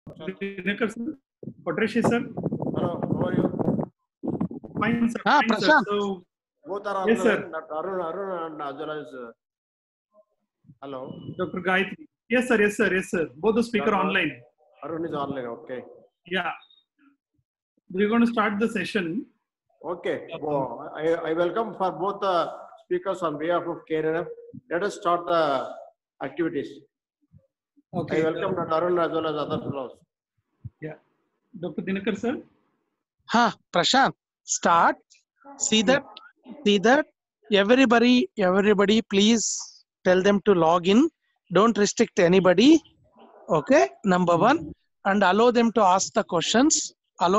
Dinakar sir, Patricia sir, Hello, how are you? fine sir, Ah, fine sir. Prashant. So Both are yes online. sir, Not Arun and as well as. Hello. Dr. Gayatri. Yes sir, yes sir, yes sir. Both the speaker Dr. online. Arun is online. Okay. Yeah, we're going to start the session. Okay. Well, I welcome for both the speakers on behalf of KNF. Let us start the activities. Okay. I welcome Dr. Arun as well as other fellows. Yeah, Dr. Dinakar sir. Ha, Prashant, start. See that. Everybody, please tell them to log in. Don't restrict anybody. Okay, number one. And allow them to ask the questions.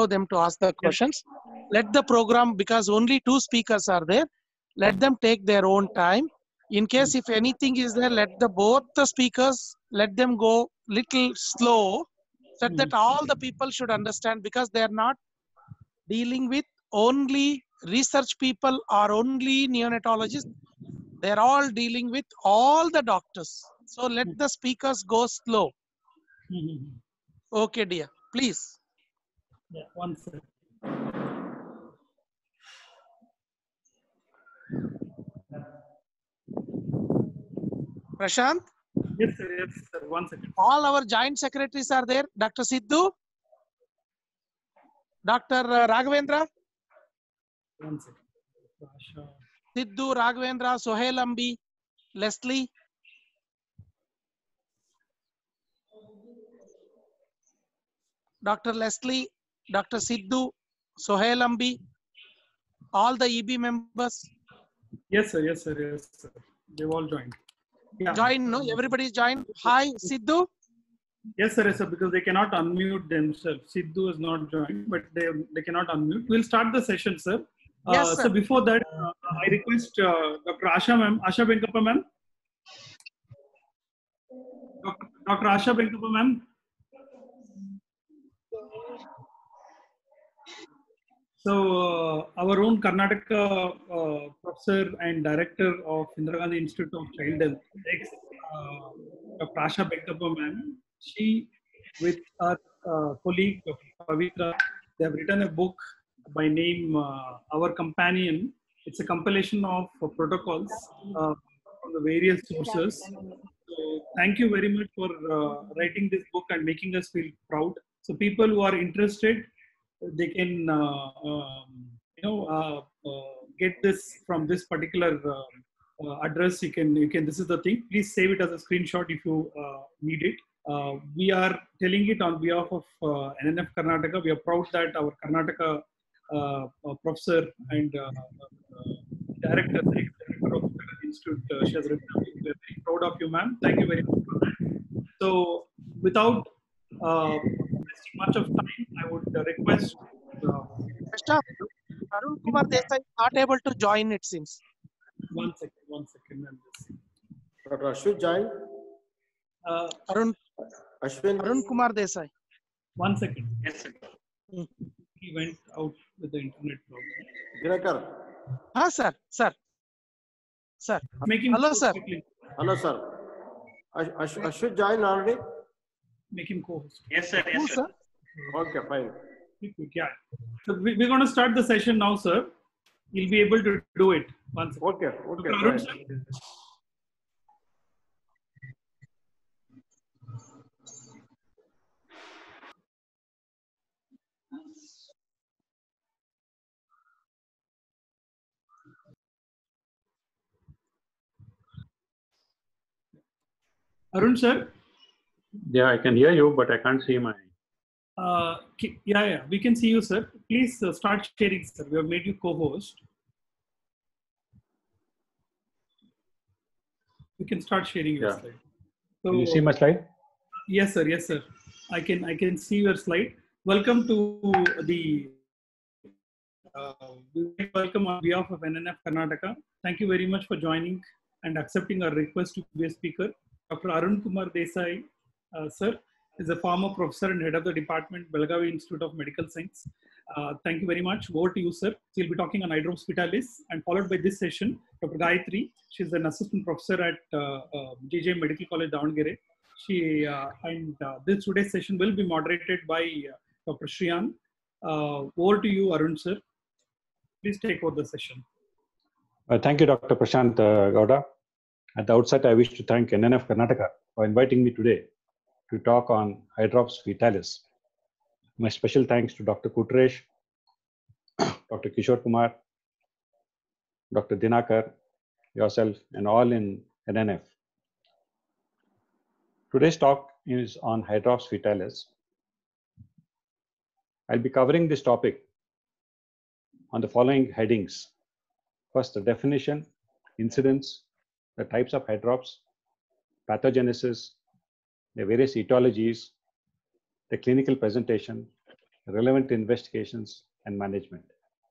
Let the program, because only two speakers are there, let them take their own time. In case if anything is there, let both the speakers, let them go little slow, so that all the people should understand, because they are not dealing with only research people or only neonatologists. They're all dealing with all the doctors. So let the speakers go slow. Okay, dear. Please. Yeah, one second. Prashant, Yes sir, one second. all our joint secretaries are there. Dr. Sidhu, Dr. Raghavendra, One second. Asha. Sidhu, Raghavendra, Sohail Ambi, Leslie. Dr. Leslie, Dr. Sidhu, Sohail Ambi, all the EB members. Yes sir, yes sir, yes sir. They've all joined. Yeah. Join, no? Everybody join. Hi, Sidhu. Yes sir, yes sir, because they cannot unmute themselves. Sidhu is not joined, but they cannot unmute. We'll start the session, sir. Yes, sir. So before that, I request Dr. Asha ma'am, Asha Venkappa ma'am. Dr. Asha Venkappa ma'am. So our own Karnataka professor and director of Indira Gandhi Institute of Child Health, Dr. Asha Venkappa ma'am, she with our colleague Dr. Pavitra, they have written a book by name Our Companion. It's a compilation of protocols from the various sources. So thank you very much for writing this book and making us feel proud. So people who are interested, they can get this from this particular address. You can. This is the thing. Please save it as a screenshot if you need it. We are telling it on behalf of NNF Karnataka. We are proud that our Karnataka professor and director of the Institute, she has written. We are very proud of you, ma'am. Thank you very much for that. So, without wasting much of time, I would request. Arun Kumar Desai is not able to join, it seems. One second. Dr. Ashwin join. Arun Kumar Desai. 1 second. Yes, sir. He went out with the internet problem. Dinakar. Sir. Hello, sir. Hello, sir. Ashwin join already? Make him co-host. Yes, sir. Yes, sir. Okay, fine. Yeah. So we're going to start the session now, sir. You'll be able to do it. 1 second. Okay. Arun, sir. Arun, sir. Yeah, I can hear you, but I can't see my. Yeah, we can see you, sir. Please start sharing, sir. We have made you co-host. You can start sharing your slide. So, can you see my slide? Yes, sir. Yes, sir. I can see your slide. Welcome to the welcome on behalf of NNF Karnataka. Thank you very much for joining and accepting our request to be a speaker. Dr. Arun Kumar Desai, sir, is a former professor and head of the department, Belagavi Institute of Medical Science. Thank you very much. Over to you, sir. We'll be talking on hydrospitalis, and followed by this session, Dr. Gayatri. She's an assistant professor at JJ Medical College, Davangere. This today's session will be moderated by Dr. Shriyan. Over to you, Arun sir. Please take over the session. Thank you, Dr. Prashant Gowda. At the outset, I wish to thank NNF Karnataka for inviting me today to talk on Hydrops fetalis. My special thanks to Dr. Kutresh, Dr. Kishore Kumar, Dr. Dinakar, yourself, and all in NNF. Today's talk is on Hydrops fetalis. I'll be covering this topic on the following headings. First, the definition, incidence, the types of hydrops, pathogenesis, the various etiologies, the clinical presentation, relevant investigations, and management.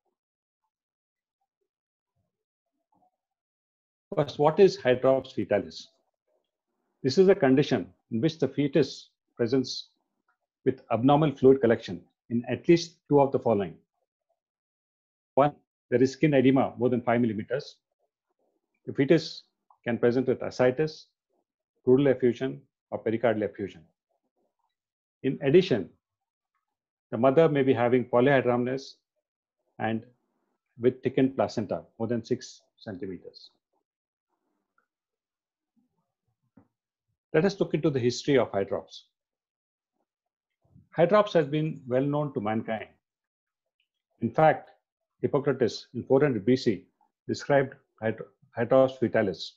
First, what is Hydrops fetalis? This is a condition in which the fetus presents with abnormal fluid collection in at least two of the following. One, there is skin edema more than 5 millimeters. The fetus can present with ascites, pleural effusion, or pericardial effusion. In addition, the mother may be having polyhydramnios and with thickened placenta more than 6 centimeters. Let us look into the history of hydrops. Hydrops has been well known to mankind. In fact, Hippocrates in 400 BC described Hydrops fetalis.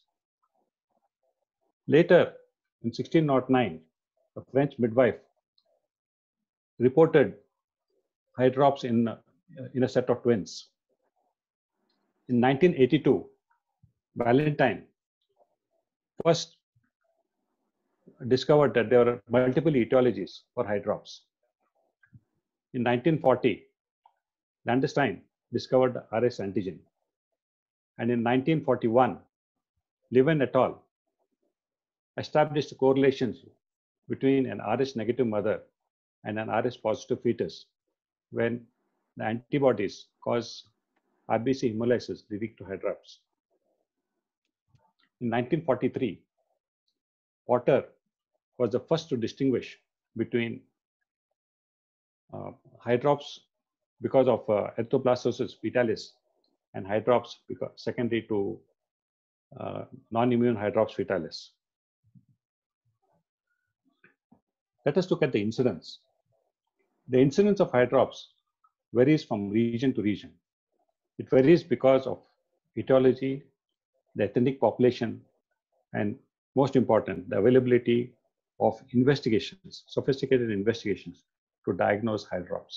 Later, in 1609, a French midwife reported hydrops in a set of twins. In 1982, Valentine first discovered that there were multiple etiologies for hydrops. In 1940, Landstein discovered the RS antigen. And in 1941, Levin et al. Established correlations between an RS negative mother and an RS positive fetus when the antibodies cause RBC hemolysis leading to hydrops. In 1943, Potter was the first to distinguish between hydrops because of erythroblastoma fetalis and hydrops because secondary to non-immune hydrops fetalis. Let us look at the incidence. The incidence of hydrops varies from region to region. It varies because of etiology, the ethnic population, and most important, the availability of investigations, sophisticated investigations to diagnose hydrops.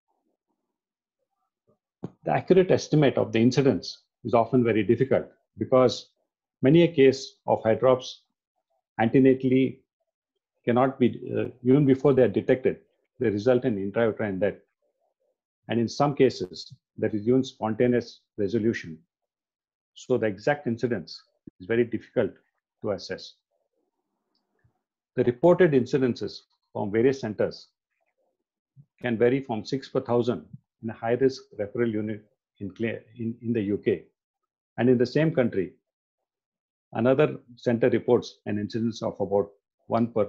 The accurate estimate of the incidence is often very difficult because many a case of hydrops antenatally cannot be, even before they are detected, they result in intrauterine death. And in some cases, there is even spontaneous resolution. So the exact incidence is very difficult to assess. The reported incidences from various centers can vary from 6 per 1,000 in a high-risk referral unit in the UK. And in the same country, another center reports an incidence of about 1 per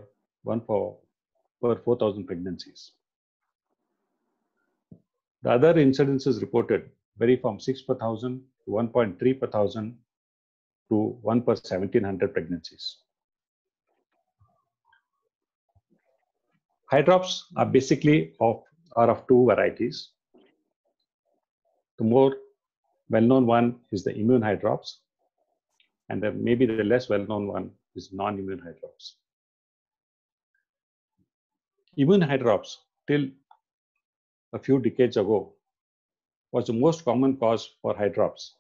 4,000 pregnancies. The other incidences reported vary from 6 per 1,000 to 1.3 per 1,000 to 1 per 1,700 pregnancies. Hydrops are basically of two varieties. The more well-known one is the immune hydrops, and maybe the less well-known one is non-immune hydrops. Immune hydrops, till a few decades ago, was the most common cause for hydrops.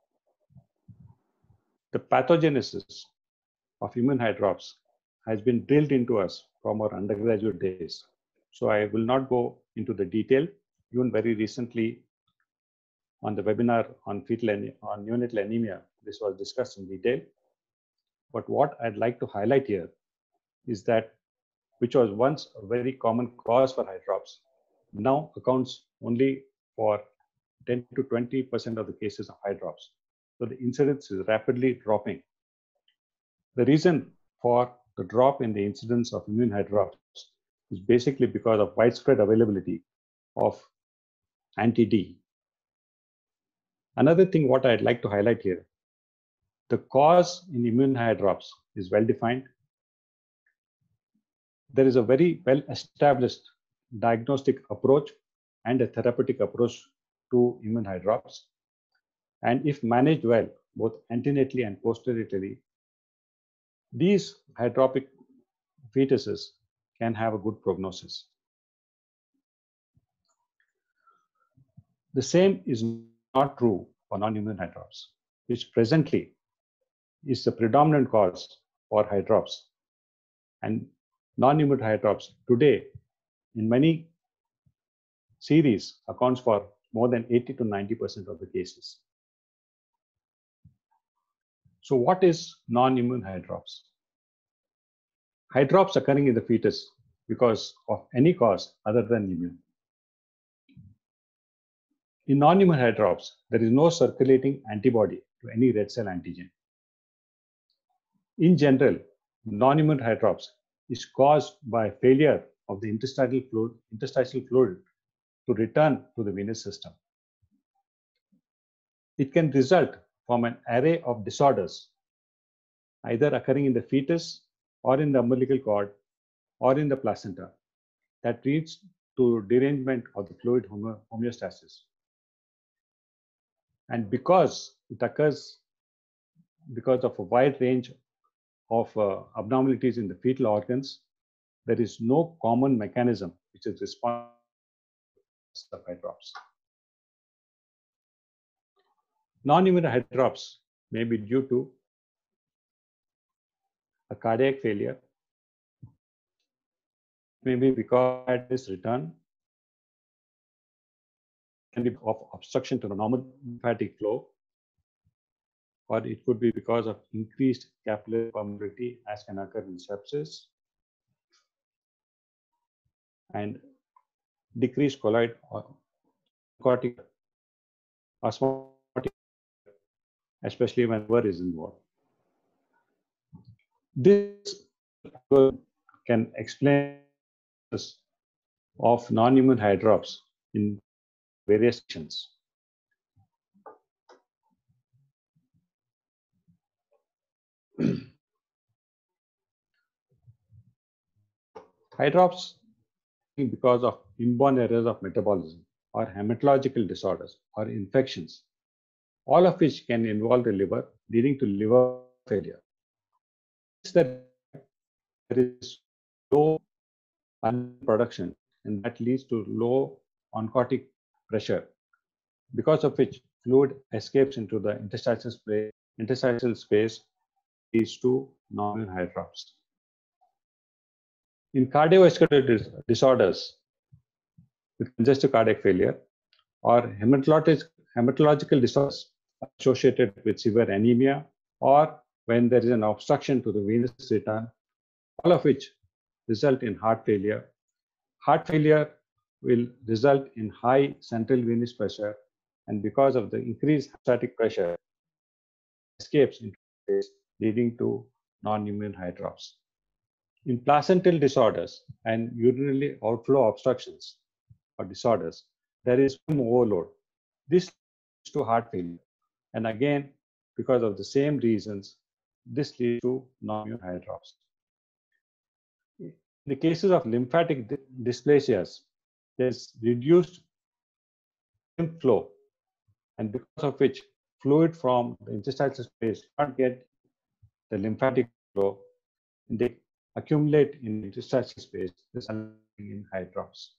The pathogenesis of immune hydrops has been drilled into us from our undergraduate days. So I will not go into the detail. Even very recently on the webinar on neonatal anemia, this was discussed in detail. But what I'd like to highlight here is that which was once a very common cause for hydrops, now accounts only for 10 to 20% of the cases of hydrops. So the incidence is rapidly dropping. The reason for the drop in the incidence of immune eye drops is basically because of widespread availability of anti-D. Another thing what I'd like to highlight here, the cause in immune eye drops is well defined. There is a very well established diagnostic approach and a therapeutic approach to immune eye drops. And if managed well, both antenatally and posteriorly, these hydropic fetuses can have a good prognosis. The same is not true for non-immune eye drops, which presently is the predominant cause for eye drops. And non-immune eye drops today in many series accounts for more than 80 to 90% of the cases. So what is non-immune eye drops? Eye drops occurring in the fetus because of any cause other than immune. In non-immune eye drops, there is no circulating antibody to any red cell antigen. In general, non-immune eye drops is caused by failure of the interstitial fluid to return to the venous system. It can result from an array of disorders, either occurring in the fetus or in the umbilical cord or in the placenta, that leads to derangement of the fluid homeostasis. And because it occurs because of a wide range of abnormalities in the fetal organs, there is no common mechanism which is responsible for eye drops. Non-immune eye drops may be due to a cardiac failure, maybe because of this return, can be of obstruction to the normal lymphatic flow, or it could be because of increased capillary permeability, as can occur in sepsis, and decreased colloid or cortical osmotic, especially when liver is involved. This can explain this of non-immune eye drops in various patients. Eye drops because of inborn errors of metabolism or hematological disorders or infections, all of which can involve the liver, leading to liver failure. There is low production, and that leads to low oncotic pressure, because of which fluid escapes into the interstitial space, leads to non-immune eye drops. In cardiovascular disorders with congestive cardiac failure or hematological disorders associated with severe anemia, or when there is an obstruction to the venous return, all of which result in heart failure. Heart failure will result in high central venous pressure, and because of the increased static pressure, escapes into space, leading to non-immune eye drops. In placental disorders and urinary outflow obstructions or disorders, there is overload. This leads to heart failure. And again, because of the same reasons, this leads to non-immune eye drops. In the cases of lymphatic dysplasias, there's reduced lymph flow, and because of which fluid from the interstitial space can't get the lymphatic flow, and they accumulate in the interstitial space, resulting in eye drops.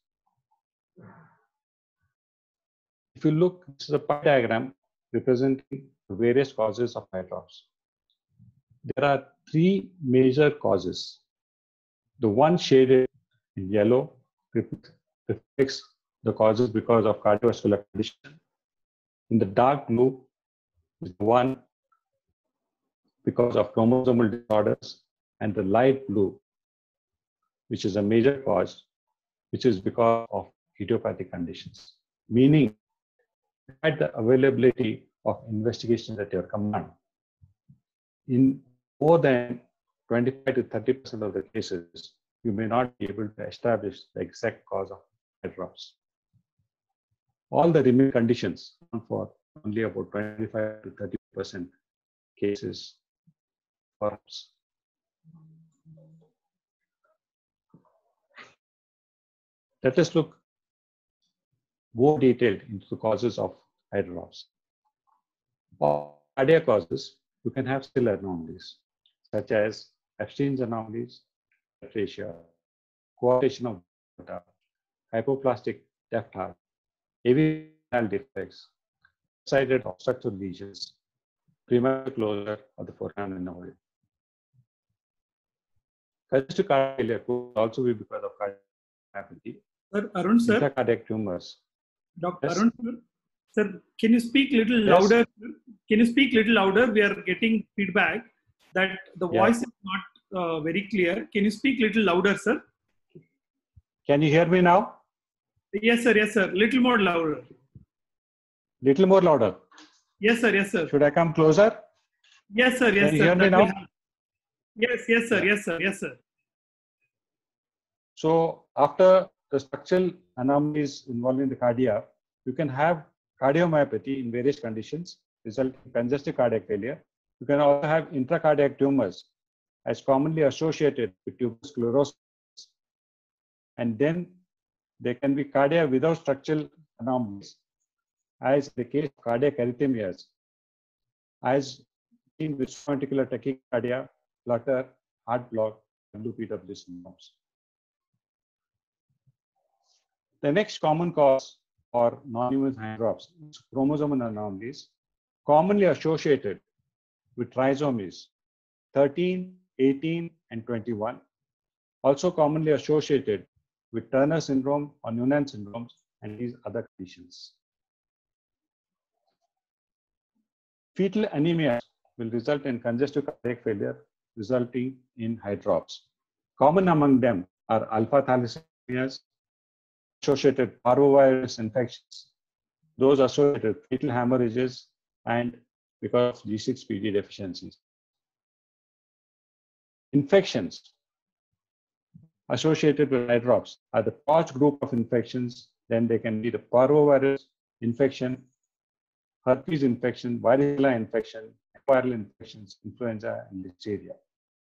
If you look, this is a pie diagram representing the various causes of eye drops. There are three major causes. The one shaded in yellow reflects the causes because of cardiovascular condition. In the dark blue is the one because of chromosomal disorders, and the light blue, which is a major cause, which is because of idiopathic conditions, meaning at the availability of investigations at your command. In more than 25 to 30% of the cases, you may not be able to establish the exact cause of eye drops. All the remaining conditions account for only about 25 to 30% cases for us. Let us look more detailed into the causes of eye drops. For cardiac causes, you can have still anomalies, such as Epstein's anomalies, atresia, coarctation of aorta, hypoplastic left heart, AV canal defects, sided obstructive lesions, premature closure of the foramen node. Congestive cardiac failure could also be because of cardiomyopathy. Sir, Arun sir. Intracardiac tumors. Dr. Yes. Arun sir. Sir, can you speak little Yes. louder? Can you speak little louder? We are getting feedback that the voice is not very clear. Can you speak little louder, sir? Can you hear me now? Yes, sir. Yes, sir. Little more louder. Little more louder. Yes, sir. Yes, sir. Should I come closer? Yes, sir. Yes, Can you sir. hear me That now? will help. Yes, yes, sir. Yeah. Yes, sir. Yes, sir. So after the structural anomalies involving the cardia, you can have cardiomyopathy in various conditions, resulting in congestive cardiac failure. You can also have intracardiac tumors as commonly associated with tuberous sclerosis. And then there can be cardia without structural anomalies, as in the case of cardiac arrhythmias, as seen with ventricular tachycardia, flutter, heart block, WPW syndromes. The next common cause for non-human eye drops is chromosomal anomalies, commonly associated with trisomies 13, 18, and 21, also commonly associated with Turner syndrome or Noonan syndromes and these other conditions. Fetal anemia will result in congestive cardiac failure, resulting in eye drops. Common among them are alpha thalassemias, associated parvovirus infections, those associated with fetal hemorrhages, and because of G6PD deficiencies. Infections associated with eye drops are the POTS group of infections. Then they can be the parvovirus infection, herpes infection, varicella infection, viral infections, influenza, and listeria.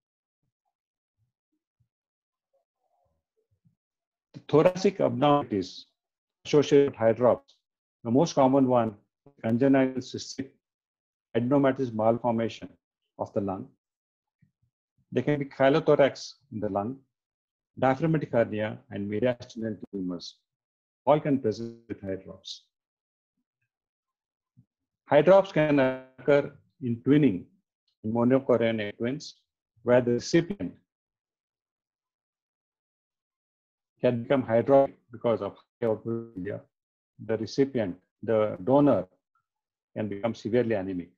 The thoracic abnormalities associated with eye drops, the most common one, congenital cystic adenomatous malformation of the lung. There can be chylothorax in the lung, diaphragmatic hernia, and mediastinal tumors. All can present with eye drops. Eye drops can occur in twinning, in monochorionic twins, where the recipient can become hydropic because of high output media. The recipient, the donor, can become severely anemic.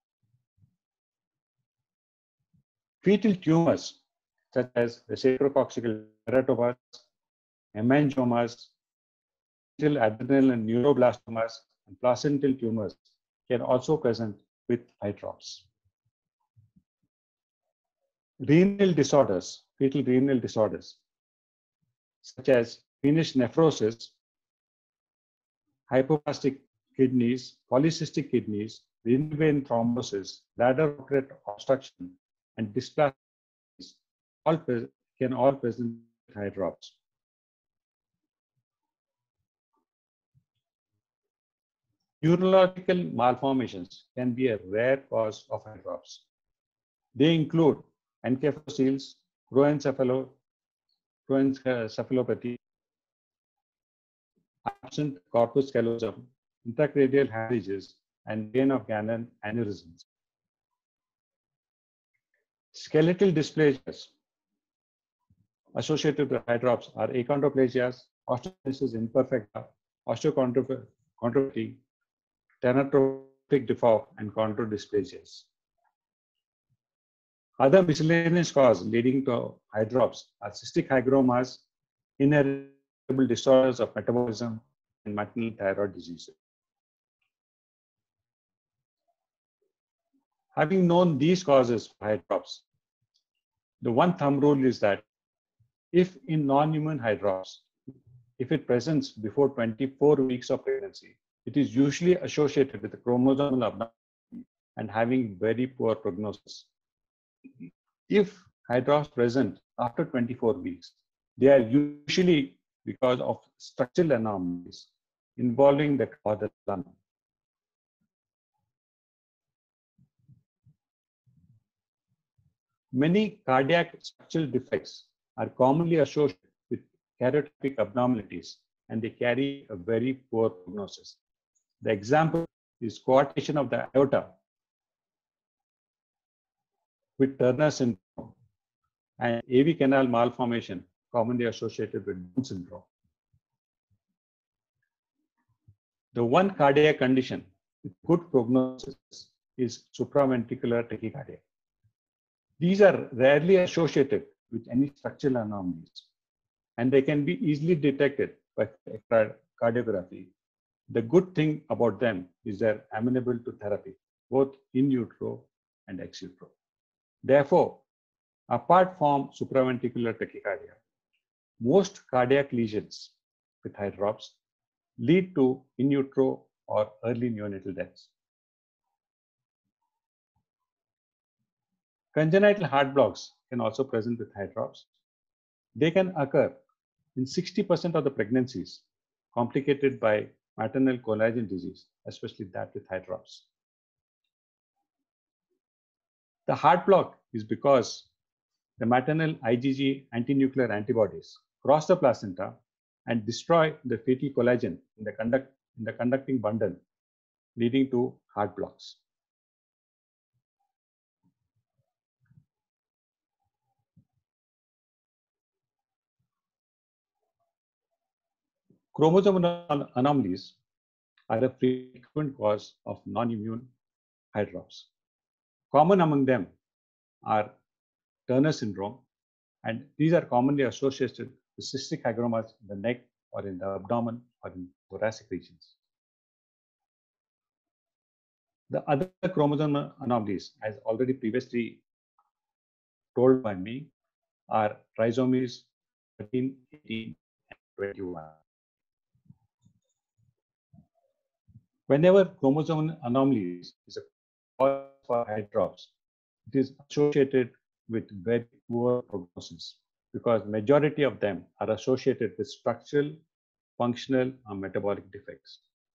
Fetal tumors, such as the sacrococcygeal teratomas, hemangiomas, fetal adrenal and neuroblastomas, and placental tumors can also present with eye drops. Renal disorders, fetal renal disorders, such as venous nephrosis, hypoplastic kidneys, polycystic kidneys, renal vein thrombosis, bladder outlet obstruction, and dysplasia can all present with eye drops. Neurological malformations can be a rare cause of eye drops. They include encephalocele, proencephalopathy, absent corpus callosum, intracranial hemorrhages, and vein of Gannon aneurysms. Skeletal dysplasias associated with eye drops are achondroplasias, osteogenesis imperfecta, osteochondropathy, thanatophoric deform, and chondrodysplasias. Other miscellaneous causes leading to eye drops are cystic hygromas, inheritable disorders of metabolism, and maternal thyroid diseases. Having known these causes for eye drops, The one thumb rule is that if in non-human hydrops, if it presents before 24 weeks of pregnancy, it is usually associated with a chromosomal abnormality and having very poor prognosis. If hydrops present after 24 weeks, they are usually because of structural anomalies involving the lung. Many cardiac structural defects are commonly associated with karyotypic abnormalities, and they carry a very poor prognosis. The example is coarctation of the aorta with Turner syndrome and AV canal malformation commonly associated with Down syndrome. The one cardiac condition with good prognosis is supraventricular tachycardia. These are rarely associated with any structural anomalies, and they can be easily detected by cardiography. The good thing about them is they're amenable to therapy, both in utero and ex utero. Therefore, apart from supraventricular tachycardia, most cardiac lesions with hydrops lead to in utero or early neonatal deaths. Congenital heart blocks can also present with hydrops. They can occur in 60% of the pregnancies complicated by maternal collagen disease, especially that with hydrops. The heart block is because the maternal IgG antinuclear antibodies cross the placenta and destroy the fetal collagen in the conducting bundle, leading to heart blocks. Chromosomal anomalies are a frequent cause of non-immune hydrops. Common among them are Turner syndrome, and these are commonly associated with cystic hygromas in the neck or in the abdomen or in thoracic regions. The other chromosomal anomalies, as already previously told by me, are trisomies 13, 18, and 21. Whenever chromosomal anomalies is a cause for hydrops, it is associated with very poor prognosis because majority of them are associated with structural, functional, or metabolic defects.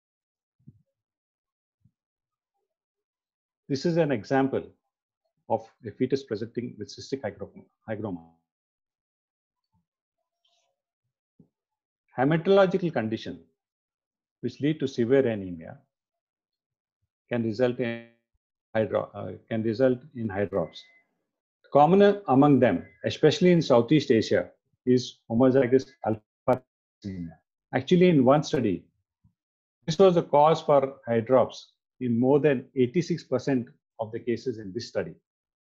This is an example of a fetus presenting with cystic hygroma. Hematological condition which lead to severe anemia can result in hydrops. Common among them, especially in Southeast Asia, is homozygous alpha-thalassemia. Actually, in one study, this was the cause for hydrops in more than 86% of the cases in this study.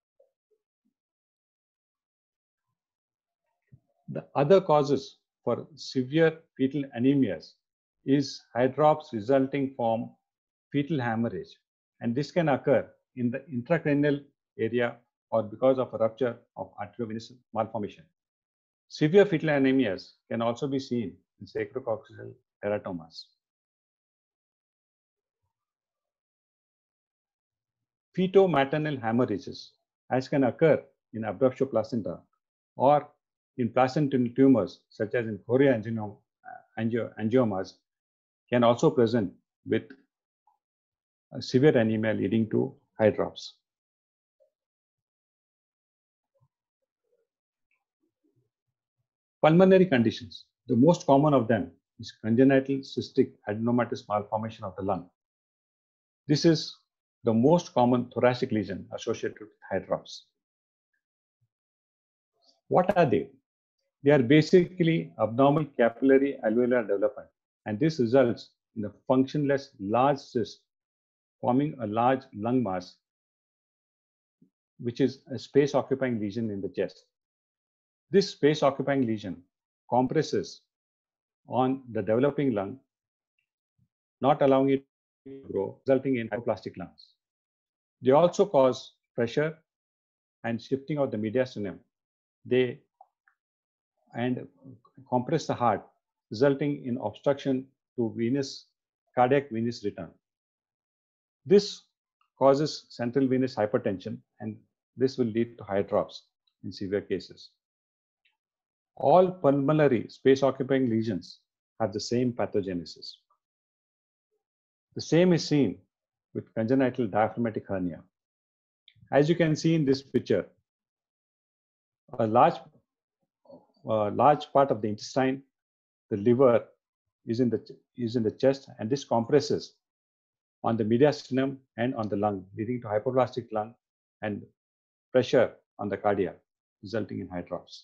The other causes for severe fetal anemias is hydrops resulting from fetal hemorrhage, and this can occur in the intracranial area or because of a rupture of arteriovenous malformation. Severe fetal anemias can also be seen in sacrococcygeal teratomas. Feto-maternal hemorrhages, as can occur in abruptio placenta or in placental tumors such as in chorioangiomas, can also present with severe anemia leading to hydrops. Pulmonary conditions. The most common of them is congenital cystic adenomatous malformation of the lung. This is the most common thoracic lesion associated with hydrops. What are they? They are basically abnormal capillary alveolar development, and this results in a functionless large cyst forming a large lung mass, which is a space-occupying lesion in the chest. This space-occupying lesion compresses on the developing lung, not allowing it to grow, resulting in hypoplastic lungs. They also cause pressure and shifting of the mediastinum they and compress the heart, resulting in obstruction to cardiac venous return. This causes central venous hypertension, and this will lead to hydrops in severe cases. All pulmonary space-occupying lesions have the same pathogenesis. The same is seen with congenital diaphragmatic hernia. As you can see in this picture, a large part of the intestine, the liver, is in the chest, and this compresses on the mediastinum and on the lung, leading to hypoplastic lung and pressure on the cardia, resulting in hydrops.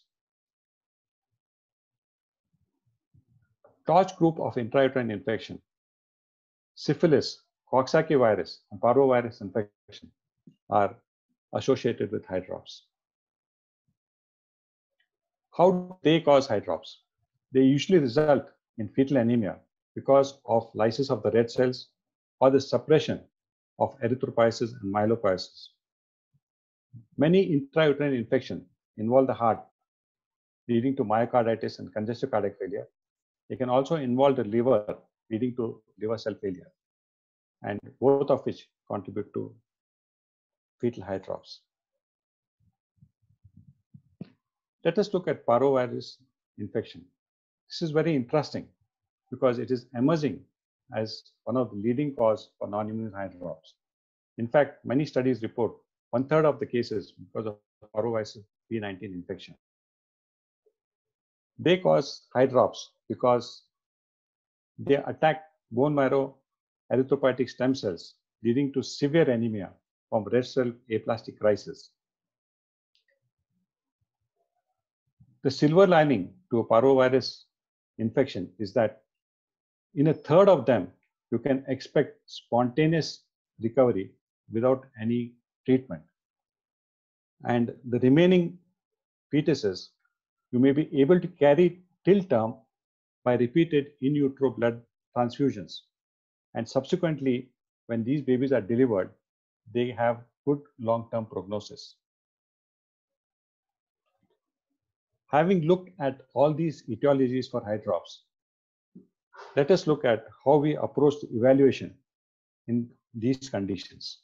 Torch group of intrauterine infection: syphilis, Coxsackie virus, and parvovirus infection are associated with hydrops. How do they cause hydrops? They usually result in fetal anemia because of lysis of the red cells or the suppression of erythropoiesis and myelopoiesis. Many intrauterine infections involve the heart, leading to myocarditis and congestive cardiac failure. They can also involve the liver, leading to liver cell failure, and both of which contribute to fetal hydrops. Let us look at parvovirus infection. This is very interesting because it is emerging as one of the leading causes for non-immune hydrops. In fact, many studies report 1/3 of the cases because of parvovirus B19 infection. They cause hydrops because they attack bone marrow erythropoietic stem cells, leading to severe anemia from red cell aplastic crisis. The silver lining to a parvovirus infection is that in 1/3 of them, you can expect spontaneous recovery without any treatment. And the remaining fetuses, you may be able to carry till term by repeated in utero blood transfusions. And subsequently, when these babies are delivered, they have good long-term prognosis. Having looked at all these etiologies for hydrops, let us look at how we approach the evaluation in these conditions.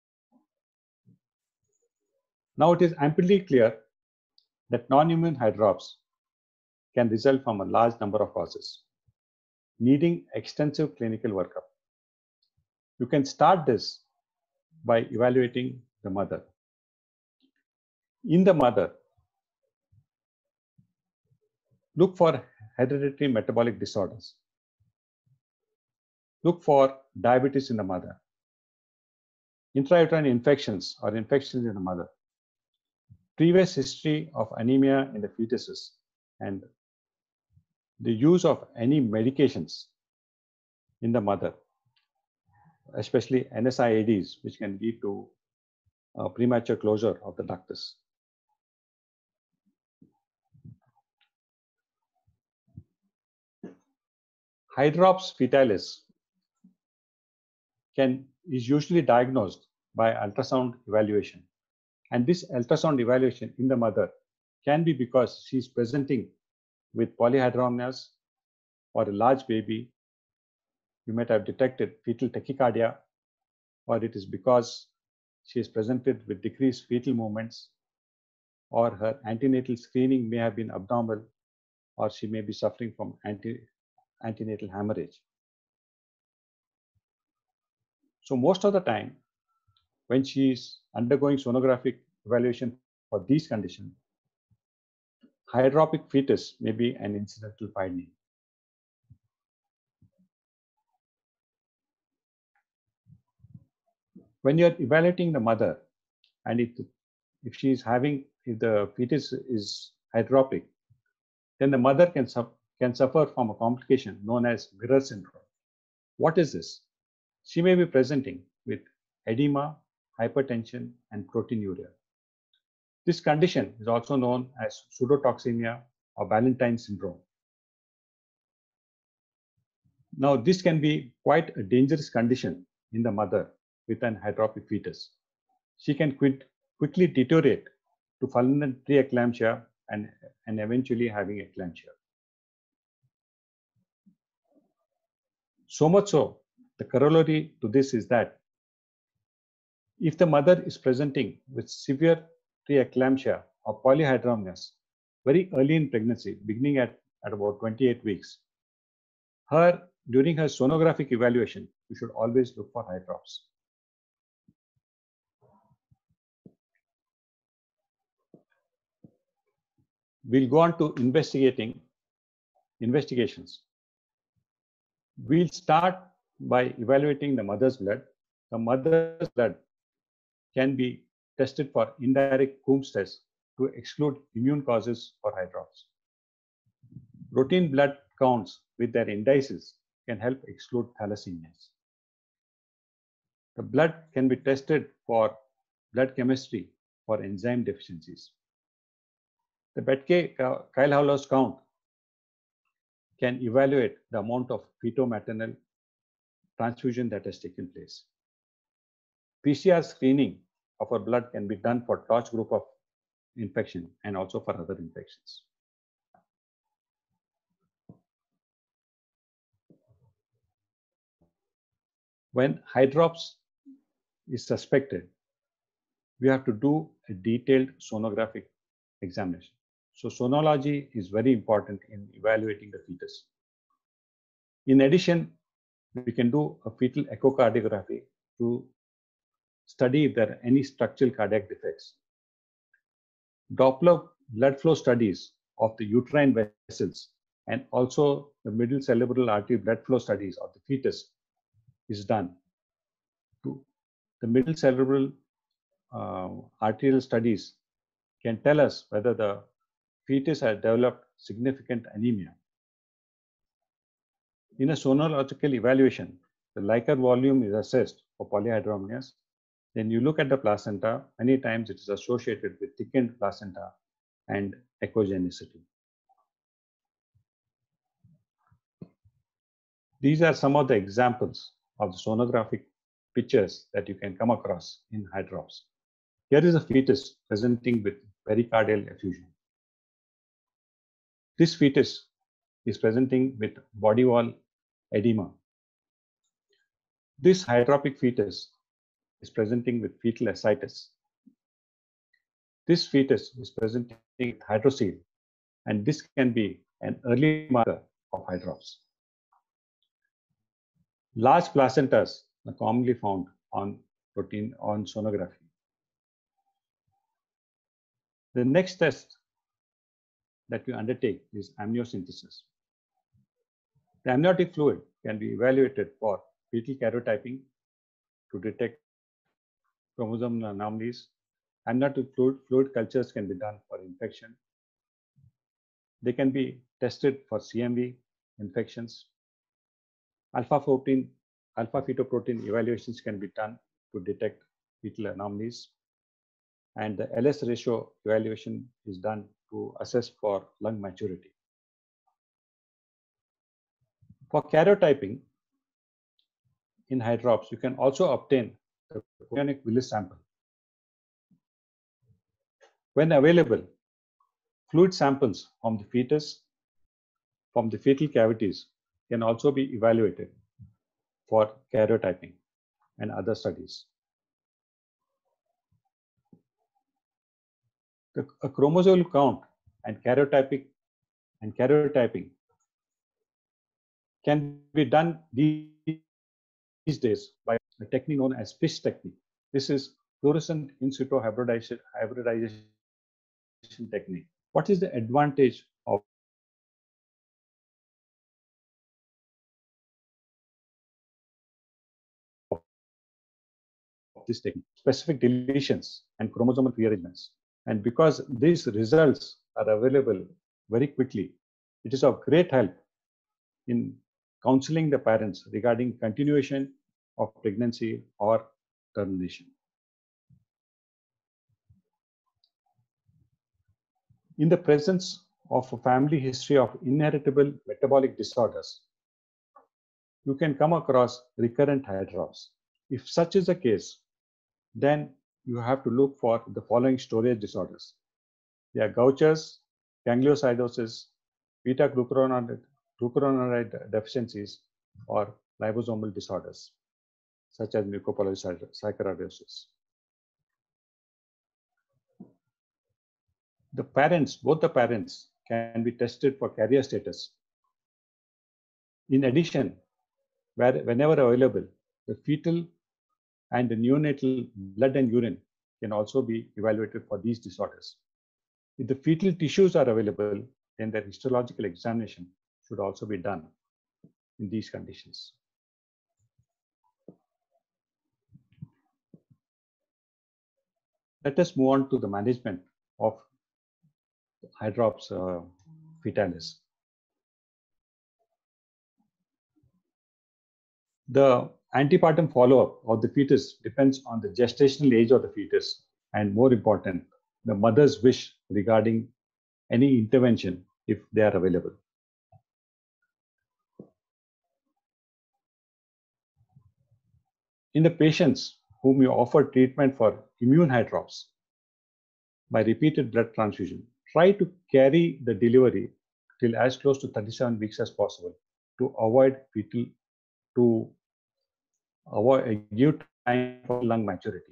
Now it is amply clear that non-immune hydrops can result from a large number of causes, needing extensive clinical workup. You can start this by evaluating the mother. In the mother, look for hereditary metabolic disorders. Look for diabetes in the mother, intrauterine infections or infections in the mother, previous history of anemia in the fetuses, and the use of any medications in the mother, especially NSAIDs, which can lead to premature closure of the ductus. Hydrops fetalis is usually diagnosed by ultrasound evaluation. And this ultrasound evaluation in the mother can be because she's presenting with polyhydramnios or a large baby. You might have detected fetal tachycardia, or it is because she is presented with decreased fetal movements, or her antenatal screening may have been abnormal, or she may be suffering from antenatal hemorrhage. So most of the time, when she is undergoing sonographic evaluation for these conditions, hydropic fetus may be an incidental finding. When you're evaluating the mother, and if the fetus is hydropic, then the mother can suffer from a complication known as mirror syndrome. What is this? She may be presenting with edema, hypertension, and proteinuria. This condition is also known as pseudotoxemia or Ballantyne syndrome. Now, this can be quite a dangerous condition in the mother with an hydropic fetus. She can quickly deteriorate to fulminant preeclampsia and eventually having eclampsia. So much so, the corollary to this is that if the mother is presenting with severe preeclampsia or polyhydramnios very early in pregnancy, beginning at about 28 weeks, during her sonographic evaluation, you should always look for hydrops. We'll go on to investigations. We'll start by evaluating the mother's blood. The mother's blood can be tested for indirect Coombs test to exclude immune causes for hydrops. Routine blood counts with their indices can help exclude thalassemias. The blood can be tested for blood chemistry for enzyme deficiencies. The Betke-Keil-Howlers count can evaluate the amount of feto-maternal transfusion that has taken place. PCR screening of our blood can be done for Torch group of infection and also for other infections. When hydrops is suspected, we have to do a detailed sonographic examination. So sonology is very important in evaluating the fetus. In addition, we can do a fetal echocardiography to study if there are any structural cardiac defects. Doppler blood flow studies of the uterine vessels and also the middle cerebral artery blood flow studies of the fetus is done. The middle cerebral arterial studies can tell us whether the fetus has developed significant anemia. In a sonological evaluation, the Likert volume is assessed for polyhydramnios. Then you look at the placenta, many times it is associated with thickened placenta and echogenicity. These are some of the examples of the sonographic pictures that you can come across in hydrops. Here is a fetus presenting with pericardial effusion. This fetus is presenting with body wall edema. This hydropic fetus is presenting with fetal ascites. This fetus is presenting with hydrocele, and this can be an early marker of hydrops. Large placentas are commonly found on sonography. The next test that we undertake is amniocentesis. The amniotic fluid can be evaluated for fetal karyotyping to detect chromosomal anomalies. Amniotic fluid cultures can be done for infection. They can be tested for CMV infections. Alpha fetoprotein evaluations can be done to detect fetal anomalies. And the LS ratio evaluation is done to assess for lung maturity. For karyotyping in hydrops, you can also obtain the chorionic villus sample. When available, fluid samples from the fetus, from the fetal cavities can also be evaluated for karyotyping and other studies. A chromosomal count and karyotyping can be done these days by a technique known as FISH technique. This is fluorescent in situ hybridization technique. What is the advantage of this technique? Specific deletions and chromosomal rearrangements. And because these results are available very quickly, it is of great help in counseling the parents regarding continuation of pregnancy or termination. In the presence of a family history of inheritable metabolic disorders, you can come across recurrent hydrops. If such is the case, then you have to look for the following storage disorders. They are Gaucher's, gangliosidosis, beta-glucuronide deficiencies, or liposomal disorders, such as mucopolysaccharidosis. The parents, both the parents, can be tested for carrier status. In addition, whenever available, the fetal and the neonatal blood and urine can also be evaluated for these disorders. If the fetal tissues are available, then the histological examination should also be done in these conditions. Let us move on to the management of hydrops fetalis. The antepartum follow-up of the fetus depends on the gestational age of the fetus, and more important, the mother's wish regarding any intervention if they are available. In the patients whom you offer treatment for immune hydrops by repeated blood transfusion, try to carry the delivery till as close to 37 weeks as possible to avoid fetal, to avoid give time for lung maturity.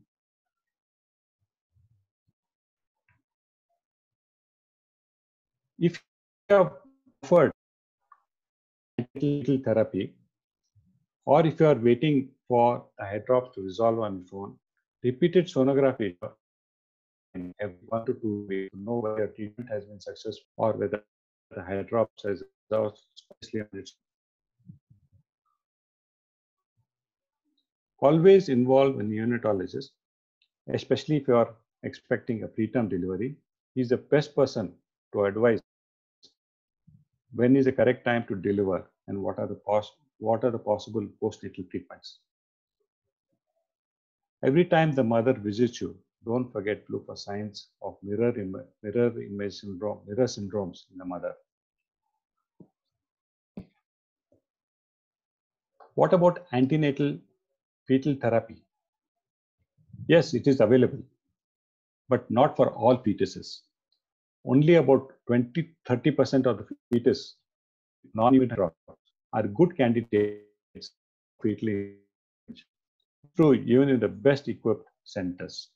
If you have offered antenatal therapy, or if you are waiting for the hydrops to resolve on its own, repeated sonography every 1 to 2 weeks to know whether your treatment has been successful or whether the hydrops has resolved on its own. Always involve a neonatologist, especially if you are expecting a preterm delivery. He is the best person to advise when is the correct time to deliver and what are the possible postnatal treatments. Every time the mother visits you, don't forget to look for signs of mirror syndromes in the mother. What about antenatal fetal therapy? Yes, it is available, but not for all fetuses. Only about 20-30% of the fetus non-immune hydrops are good candidates for fetal intervention, true even in the best equipped centers.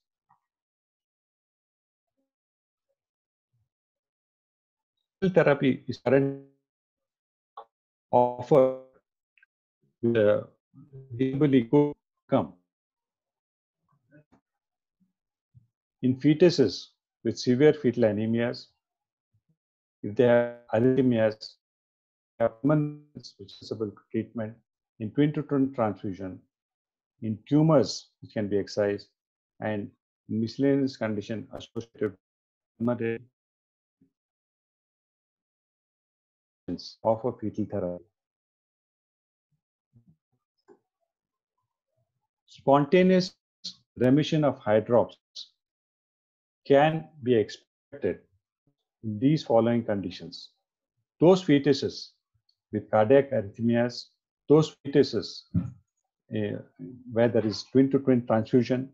Fetal therapy is currently offered with a reasonably good outcome in fetuses with severe fetal anemias, if they have arrhythmias, which is able treatment, in twin-to-twin transfusion, in tumors which can be excised, and miscellaneous condition associated with of a fetal therapy. Spontaneous remission of hydrops can be expected in these following conditions. Those fetuses with cardiac arrhythmias, those fetuses where there is twin-to-twin transfusion,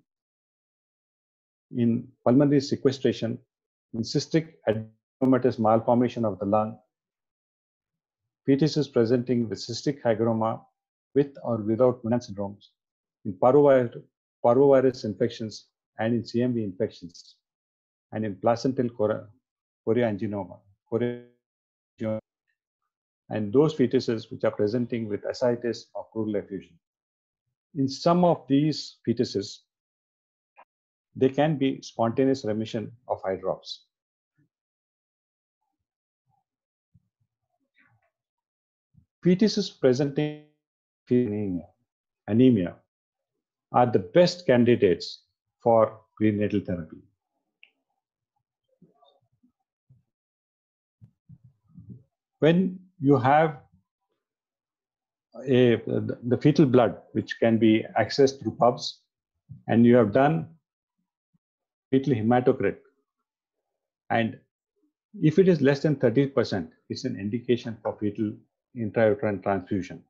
in pulmonary sequestration, in cystic adenomatous malformation of the lung, fetuses presenting with cystic hygroma with or without Noonan syndromes, in parvovirus infections and in CMV infections, and in placental chorioangioma, and those fetuses which are presenting with ascites or pleural effusion. In some of these fetuses, there can be spontaneous remission of hydrops. Fetuses presenting anemia are the best candidates for prenatal therapy. When you have the fetal blood, which can be accessed through pubs, and you have done fetal hematocrit, and if it is less than 30%, it's an indication for fetal intrauterine transfusion.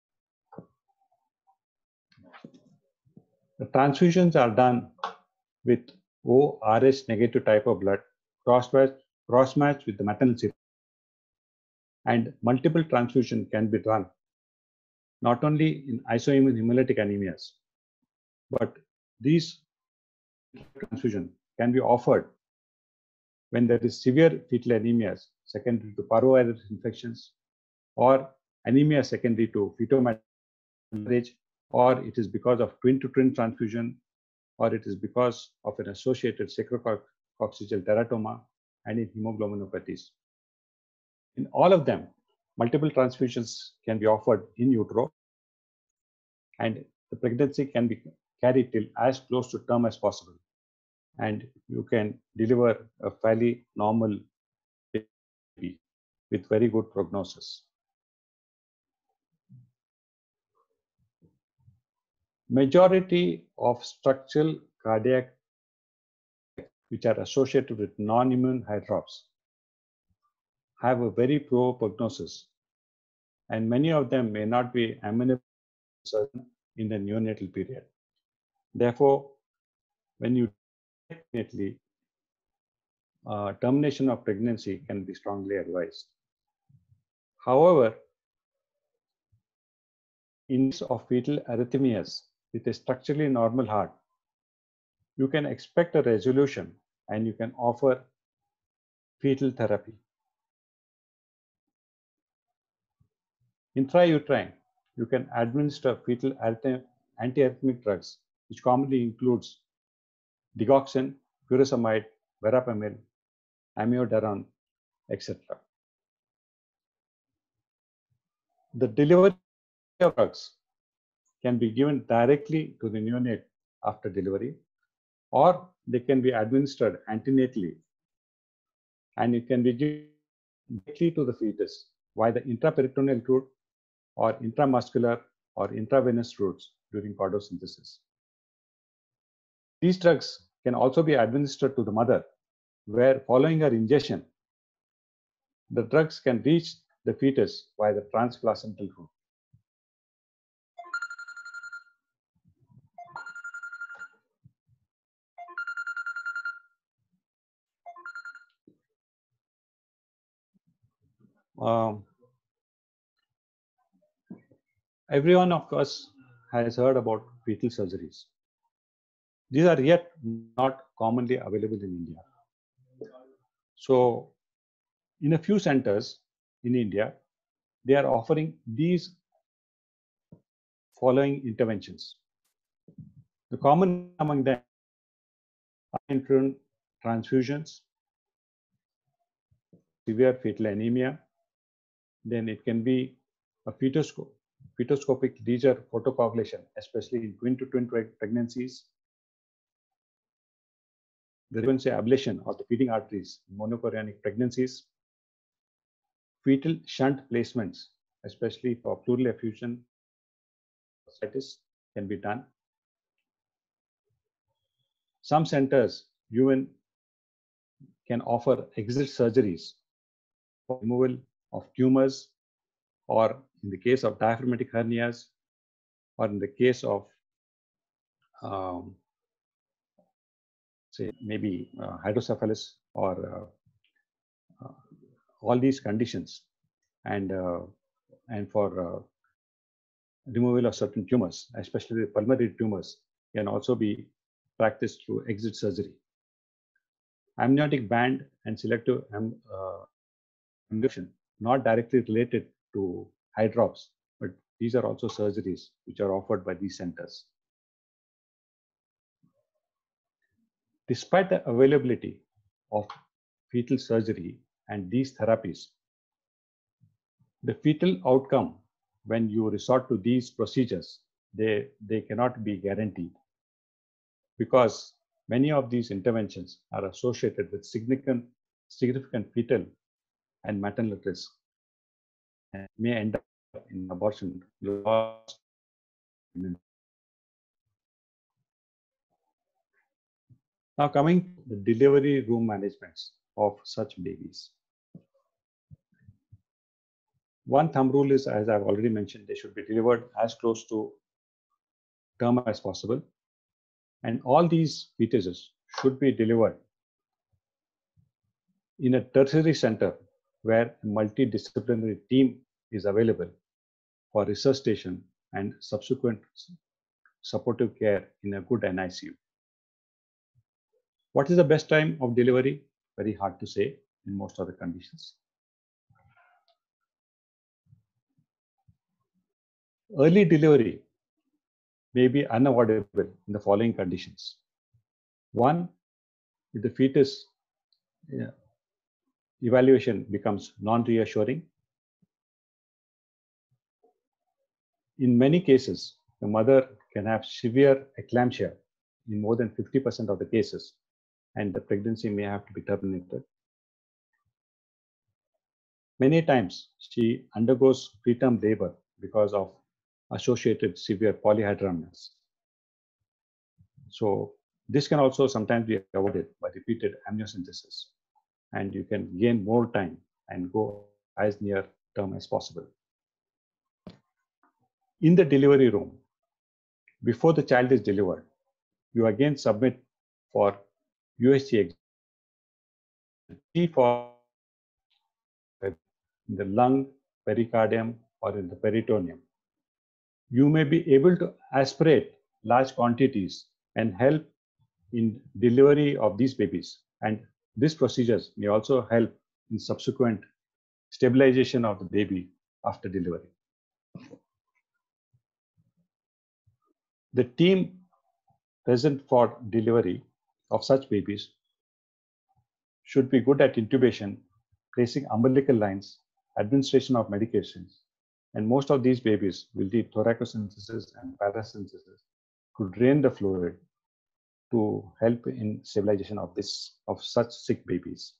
The transfusions are done with ORH negative type of blood crossed cross-match with the maternal serum. And multiple transfusion can be done, not only in isoimmune hemolytic anemias, but these transfusion can be offered when there is severe fetal anemias secondary to parvovirus infections, or anemia secondary to fetal or it is because of twin-to-twin transfusion, or it is because of an associated sacrococcygeal teratoma and in hemoglobinopathies. In all of them, multiple transfusions can be offered in utero, and the pregnancy can be carried till as close to term as possible. And you can deliver a fairly normal baby with very good prognosis. Majority of structural cardiac which are associated with non-immune hydrops have a very poor prognosis, and many of them may not be amenable in the neonatal period. Therefore, when you definitely termination of pregnancy can be strongly advised. However, in case of fetal arrhythmias with a structurally normal heart, you can expect a resolution and you can offer fetal therapy. Intrauterine, you can administer fetal antiarrhythmic drugs, which commonly includes digoxin, furosemide, verapamil, amiodarone, etc. The delivery of drugs can be given directly to the neonate after delivery, or they can be administered antenatally, and it can be given directly to the fetus via the intraperitoneal route or intramuscular or intravenous routes during chordosynthesis. These drugs can also be administered to the mother, where following her ingestion, the drugs can reach the fetus via the transplacental route. Everyone of us has heard about fetal surgeries. These are yet not commonly available in India. So, in a few centers in India, they are offering these following interventions. The common among them are intrauterine transfusions, severe fetal anemia, then it can be a fetoscopic leisure photocoagulation, especially in twin-to-twin pregnancies. The frequency ablation of the feeding arteries in monochorionic pregnancies. Fetal shunt placements, especially for pleural effusion can be done. Some centers even can offer exit surgeries for removal of tumors, or in the case of diaphragmatic hernias, or in the case of say maybe hydrocephalus, or all these conditions, and for removal of certain tumors, especially the pulmonary tumors, can also be practiced through exit surgery. Amniotic band and selective induction, not directly related to hydrops, but these are also surgeries which are offered by these centers. Despite the availability of fetal surgery and these therapies, the fetal outcome when you resort to these procedures, they cannot be guaranteed, because many of these interventions are associated with significant fetal and maternal risk and may end up in abortion. Now coming to the delivery room managements of such babies. One thumb rule is, as I've already mentioned, they should be delivered as close to term as possible. And all these fetuses should be delivered in a tertiary center where a multidisciplinary team is available for resuscitation and subsequent supportive care in a good NICU. What is the best time of delivery? Very hard to say in most of the conditions. Early delivery may be unavoidable in the following conditions. One, if the fetus evaluation becomes non-reassuring. In many cases, the mother can have severe eclampsia in more than 50% of the cases, and the pregnancy may have to be terminated. Many times, she undergoes preterm labor because of associated severe polyhydramnios. So this can also sometimes be avoided by repeated amniocentesis, and you can gain more time and go as near term as possible. In the delivery room, before the child is delivered, you again submit for USG for in the lung, pericardium, or in the peritoneum. You may be able to aspirate large quantities and help in delivery of these babies. And these procedures may also help in subsequent stabilization of the baby after delivery. The team present for delivery of such babies should be good at intubation, placing umbilical lines, administration of medications, and most of these babies will need thoracocentesis and paracentesis to drain the fluid to help in stabilization of such sick babies.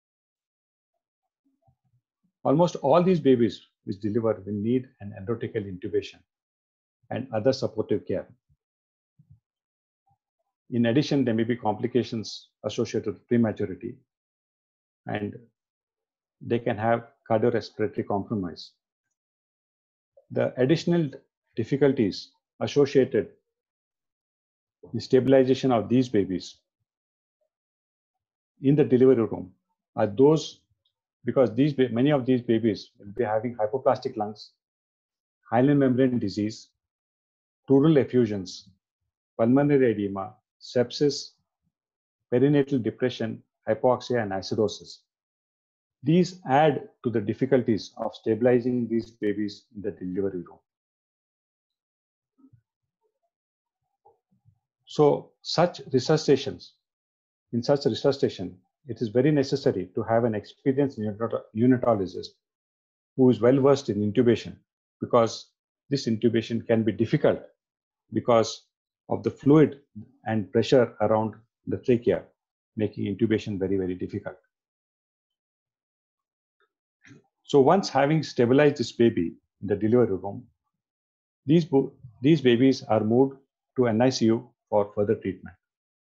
Almost all these babies which deliver will need an endotracheal intubation and other supportive care. In addition, there may be complications associated with prematurity, and they can have cardiorespiratory compromise. The additional difficulties associated with stabilization of these babies in the delivery room are those because many of these babies will be having hypoplastic lungs, hyaline membrane disease, pleural effusions, pulmonary edema, sepsis, perinatal depression, hypoxia, and acidosis. These add to the difficulties of stabilizing these babies in the delivery room. So in such resuscitation, it is very necessary to have an experienced neonatologist who is well versed in intubation, because this intubation can be difficult because of the fluid and pressure around the trachea, making intubation very, very difficult. So once having stabilized this baby in the delivery room, these babies are moved to NICU for further treatment.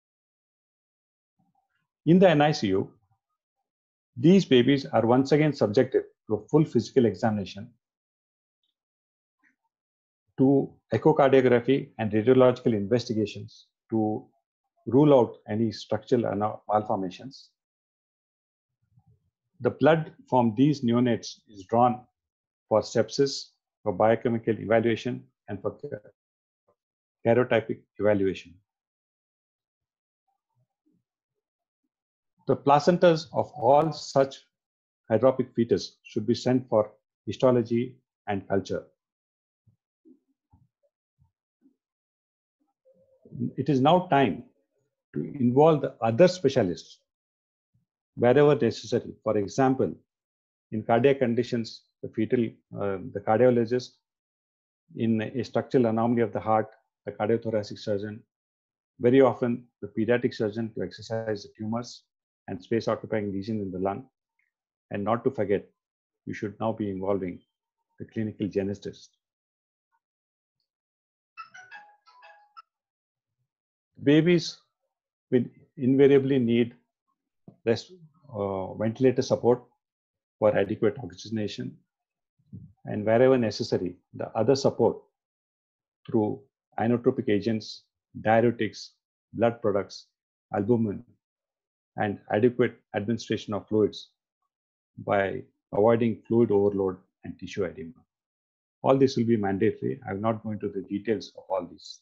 In the NICU, these babies are once again subjected to a full physical examination, to echocardiography and radiological investigations to rule out any structural malformations. The blood from these neonates is drawn for sepsis, for biochemical evaluation, and for karyotypic evaluation. The placentas of all such hydropic fetus should be sent for histology and culture. It is now time to involve the other specialists wherever necessary. For example, in cardiac conditions, the cardiologist; in a structural anomaly of the heart, the cardiothoracic surgeon; very often the pediatric surgeon to exercise the tumors and space occupying lesion in the lung. And not to forget, you should now be involving the clinical genetist. Babies will invariably need ventilator support for adequate oxygenation, and wherever necessary, the other support through inotropic agents, diuretics, blood products, albumin, and adequate administration of fluids by avoiding fluid overload and tissue edema. All this will be mandatory. I will not go into the details of all this.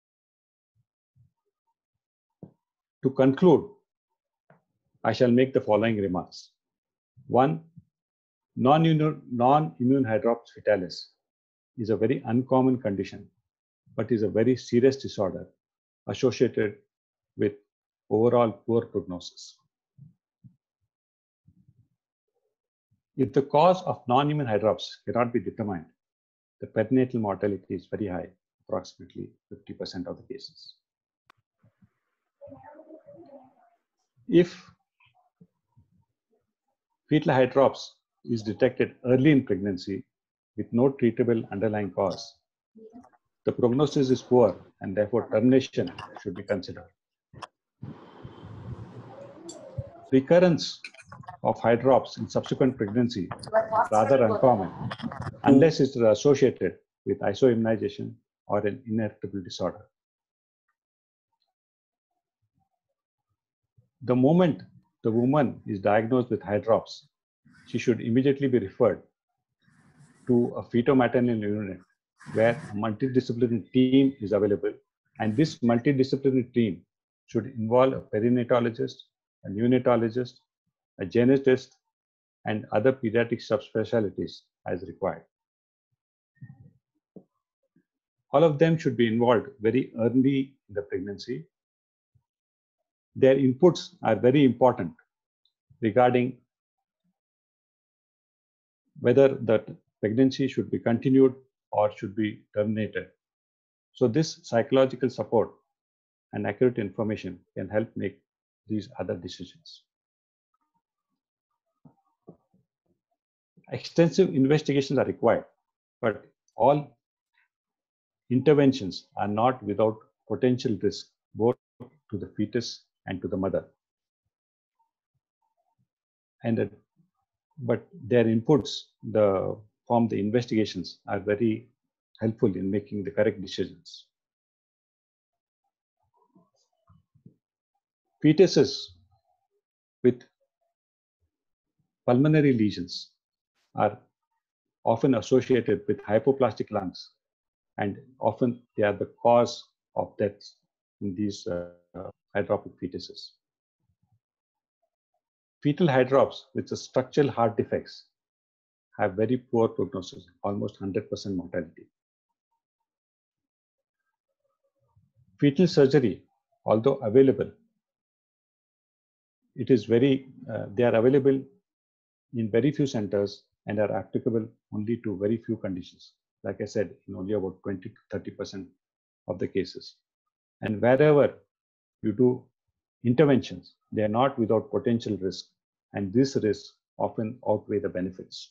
To conclude, I shall make the following remarks. 1. Non-immune hydrops fetalis is a very uncommon condition, but is a very serious disorder associated with overall poor prognosis. If the cause of non-immune hydrops cannot be determined, the perinatal mortality is very high, approximately 50% of the cases. If fetal hydrops is detected early in pregnancy with no treatable underlying cause, the prognosis is poor and therefore termination should be considered. Recurrence of hydrops in subsequent pregnancy is rather uncommon unless it is associated with isoimmunization or an inheritable disorder. The moment the woman is diagnosed with hydrops, she should immediately be referred to a feto-maternal unit where a multidisciplinary team is available, and this multidisciplinary team should involve a perinatologist, a neonatologist, a genetist, and other pediatric subspecialties as required. All of them should be involved very early in the pregnancy. Their inputs are very important regarding whether the pregnancy should be continued or should be terminated. So this psychological support and accurate information can help make these other decisions. Extensive investigations are required, but all interventions are not without potential risk, both to the fetus and to the mother. But their inputs from the investigations are very helpful in making the correct decisions. Fetuses with pulmonary lesions are often associated with hypoplastic lungs, and often they are the cause of deaths in these hydropic fetuses. Fetal hydrops with the structural heart defects have very poor prognosis, almost 100% mortality. Fetal surgery, although available, it is they are available in very few centers and are applicable only to very few conditions. Like I said, in only about 20 to 30% of the cases. And wherever you do interventions, they are not without potential risk, and this risk often outweigh the benefits.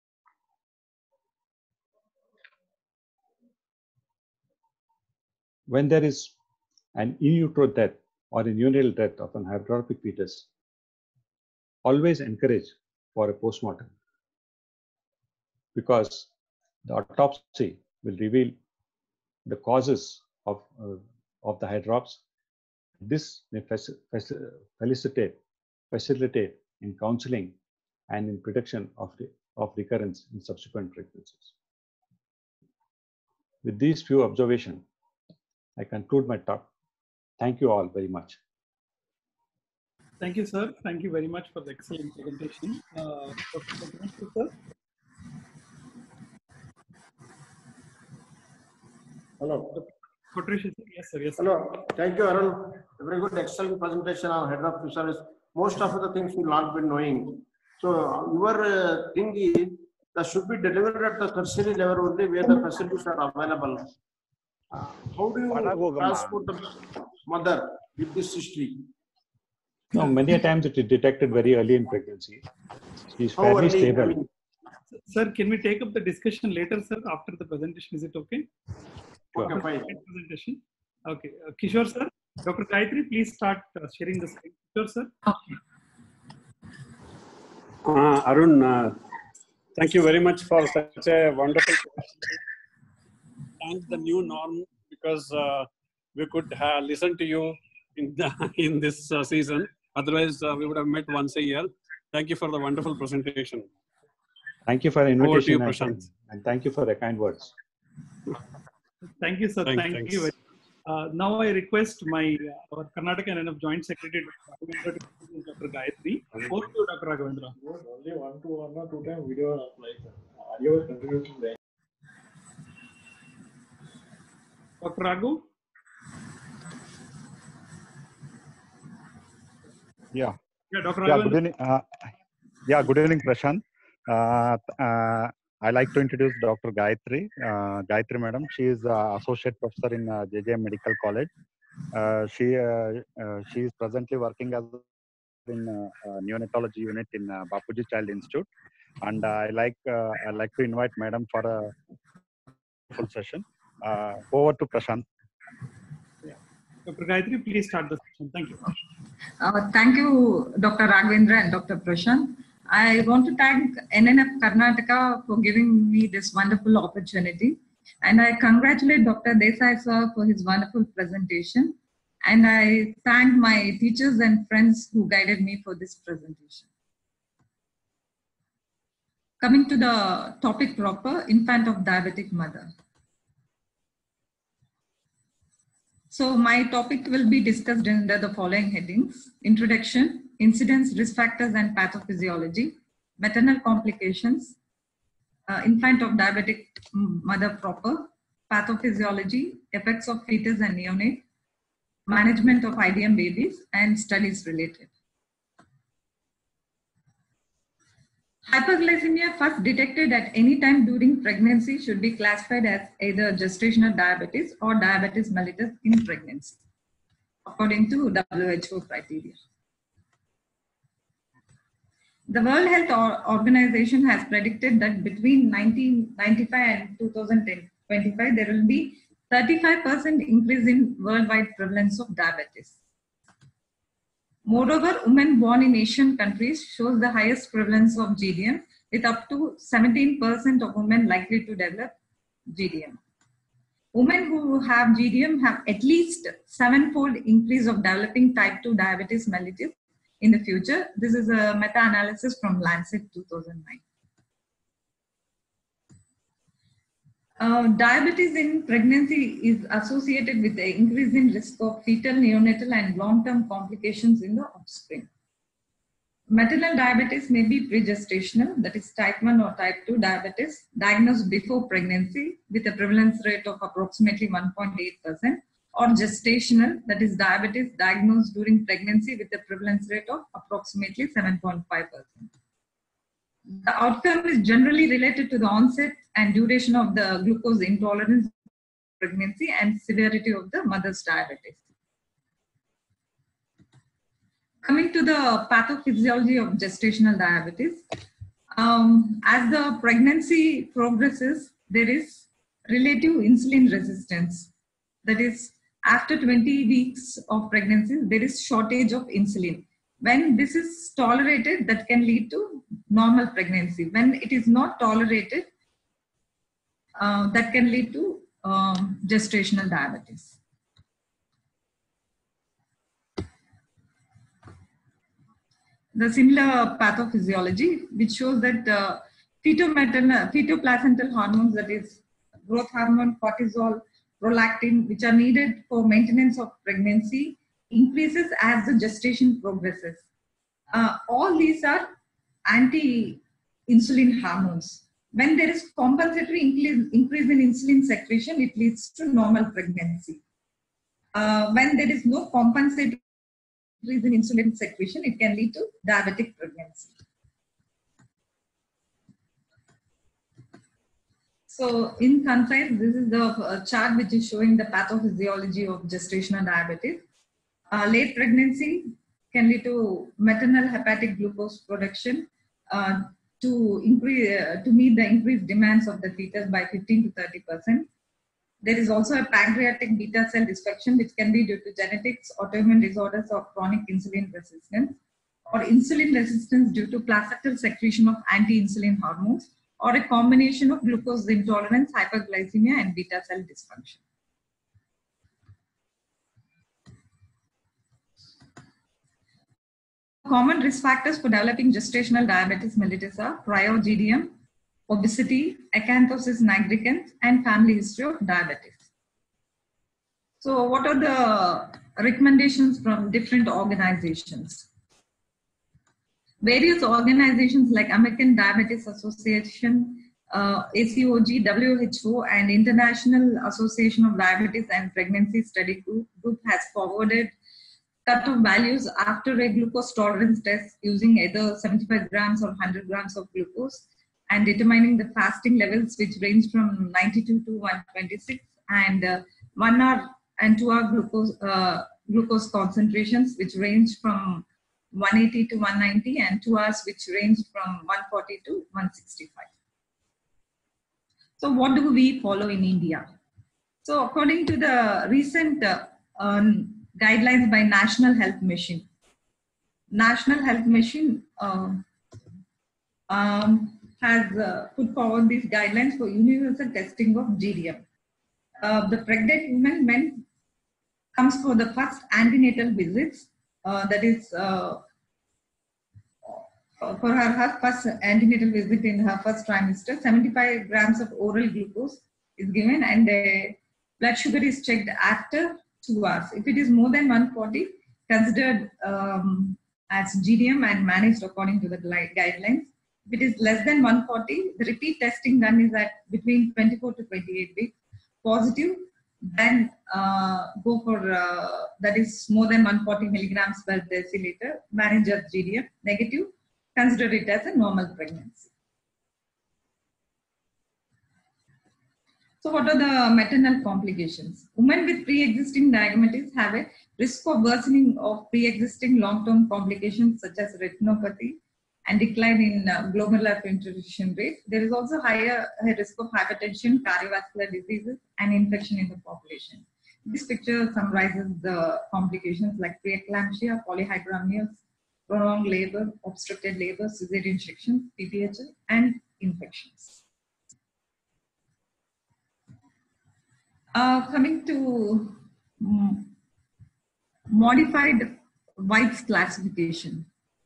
When there is an in utero death or a neonatal death of an hydropic fetus, always encourage for a postmortem, because the autopsy will reveal the causes of the hydrops. This may facilitate in counseling and in prediction of recurrence in subsequent pregnancies. With these few observations, I conclude my talk. Thank you all very much. Thank you, sir. Thank you very much for the excellent presentation. Sir. Hello. Yes, sir. Yes, sir. Hello. Thank you, Arun. A very good, excellent presentation on hydrop fetalis. Most of the things will not be knowing. So your thing is that should be delivered at the tertiary level only where the facilities are available. How do you transport the mother with this history? No, many times it is detected very early in pregnancy. She is fairly stable. I mean, sir, can we take up the discussion later, sir, after the presentation? Is it okay? Sure. Okay, fine. Presentation. Okay. Kishore, sir. Dr. Gayatri, please start sharing the screen. Kishore, sir. Arun, thank you very much for such a wonderful presentation. Thank the new norm because we could listen to you in this season Otherwise, we would have met once a year. Thank you for the wonderful presentation. Thank you for the Over to you, invitation, Prashant. and thank you for the kind words. Thank you, sir. Thank you. Now I request our Karnataka NNF Joint Secretary, Dr. Gayatri. Over to you, Dr. Raghavendra. Only 1 or 2 times video like audio is contributing there. Dr. Raghu? Yeah. Yeah, Dr. Yeah, Raghavendra. good evening, Prashant. I like to introduce Dr. Gayatri. Gayatri Madam, she is Associate Professor in JJM Medical College. She is presently working as in neonatology unit in Bapuji Child Institute. And I like to invite Madam for a full session. Over to Prashant. Dr. Gayatri, please start the session. Thank you. Thank you, Dr. Raghavendra and Dr. Prashant. I want to thank NNF Karnataka for giving me this wonderful opportunity. And I congratulate Dr. Desai sir for his wonderful presentation. And I thank my teachers and friends who guided me for this presentation. Coming to the topic proper, infant of diabetic mother. So my topic will be discussed under the following headings: introduction, incidence, risk factors and pathophysiology, maternal complications, infant of diabetic mother proper, pathophysiology, effects of fetus and neonate, management of IDM babies, and studies related. Hyperglycemia first detected at any time during pregnancy should be classified as either gestational diabetes or diabetes mellitus in pregnancy, according to WHO criteria. The World Health Organization has predicted that between 1995 and 2025, there will be 35% increase in worldwide prevalence of diabetes. Moreover, women born in Asian countries shows the highest prevalence of GDM, with up to 17% of women likely to develop GDM. Women who have GDM have at least 7-fold increase of developing type 2 diabetes mellitus in the future. This is a meta-analysis from Lancet 2009. Diabetes in pregnancy is associated with the increase in risk of fetal, neonatal, and long-term complications in the offspring. Maternal diabetes may be pregestational, that is type 1 or type 2 diabetes, diagnosed before pregnancy with a prevalence rate of approximately 1.8%, or gestational, that is diabetes diagnosed during pregnancy with a prevalence rate of approximately 7.5%. The outcome is generally related to the onset and duration of the glucose intolerance in pregnancy and severity of the mother's diabetes. Coming to the pathophysiology of gestational diabetes, as the pregnancy progresses, there is relative insulin resistance. That is, after 20 weeks of pregnancy, there is shortage of insulin. When this is tolerated, that can lead to normal pregnancy. When it is not tolerated, that can lead to gestational diabetes. The similar pathophysiology, which shows that fetoplacental hormones, that is growth hormone, cortisol, prolactin, which are needed for maintenance of pregnancy, increases as the gestation progresses. All these are anti-insulin hormones. When there is compensatory increase in insulin secretion, it leads to normal pregnancy. When there is no compensatory increase in insulin secretion, it can lead to diabetic pregnancy. So in concise, this is the chart which is showing the pathophysiology of gestational diabetes. Late pregnancy can lead to maternal hepatic glucose production to meet the increased demands of the fetus by 15 to 30%. There is also a pancreatic beta cell dysfunction, which can be due to genetics, autoimmune disorders, or chronic insulin resistance, or insulin resistance due to placental secretion of anti-insulin hormones, or a combination of glucose intolerance, hyperglycemia, and beta cell dysfunction. common risk factors for developing gestational diabetes mellitus are prior GDM, obesity, acanthosis nigricans, and family history of diabetes. So what are the recommendations from different organizations? Various organizations like American Diabetes Association, ACOG, WHO, and International Association of Diabetes and Pregnancy Study Group has forwarded cutoff values after a glucose tolerance test using either 75 grams or 100 grams of glucose and determining the fasting levels, which range from 92 to 126, and 1 hour and 2 hour glucose concentrations, which range from 180 to 190, and 2 hours, which range from 140 to 165. So what do we follow in India? So according to the recent guidelines by National Health Mission, National Health Mission has put forward these guidelines for universal testing of GDM. The pregnant woman comes for the first antenatal visits, that is for her first antenatal visit in her first trimester, 75 grams of oral glucose is given, and blood sugar is checked after 2 hours. If it is more than 140, considered as GDM and managed according to the guidelines. If it is less than 140, the repeat testing done is at between 24 to 28 weeks. Positive, then go for that is more than 140 milligrams per deciliter, manage as GDM. Negative, consider it as a normal pregnancy. So what are the maternal complications? Women with pre-existing diabetes have a risk of worsening of pre-existing long-term complications such as retinopathy and decline in glomerular filtration rate. There is also higher risk of hypertension, cardiovascular diseases, and infection in the population. This picture summarizes the complications like preeclampsia, polyhydramnios, prolonged labor, obstructed labor, cesarean section, PPHL, and infections. Coming to modified White's classification.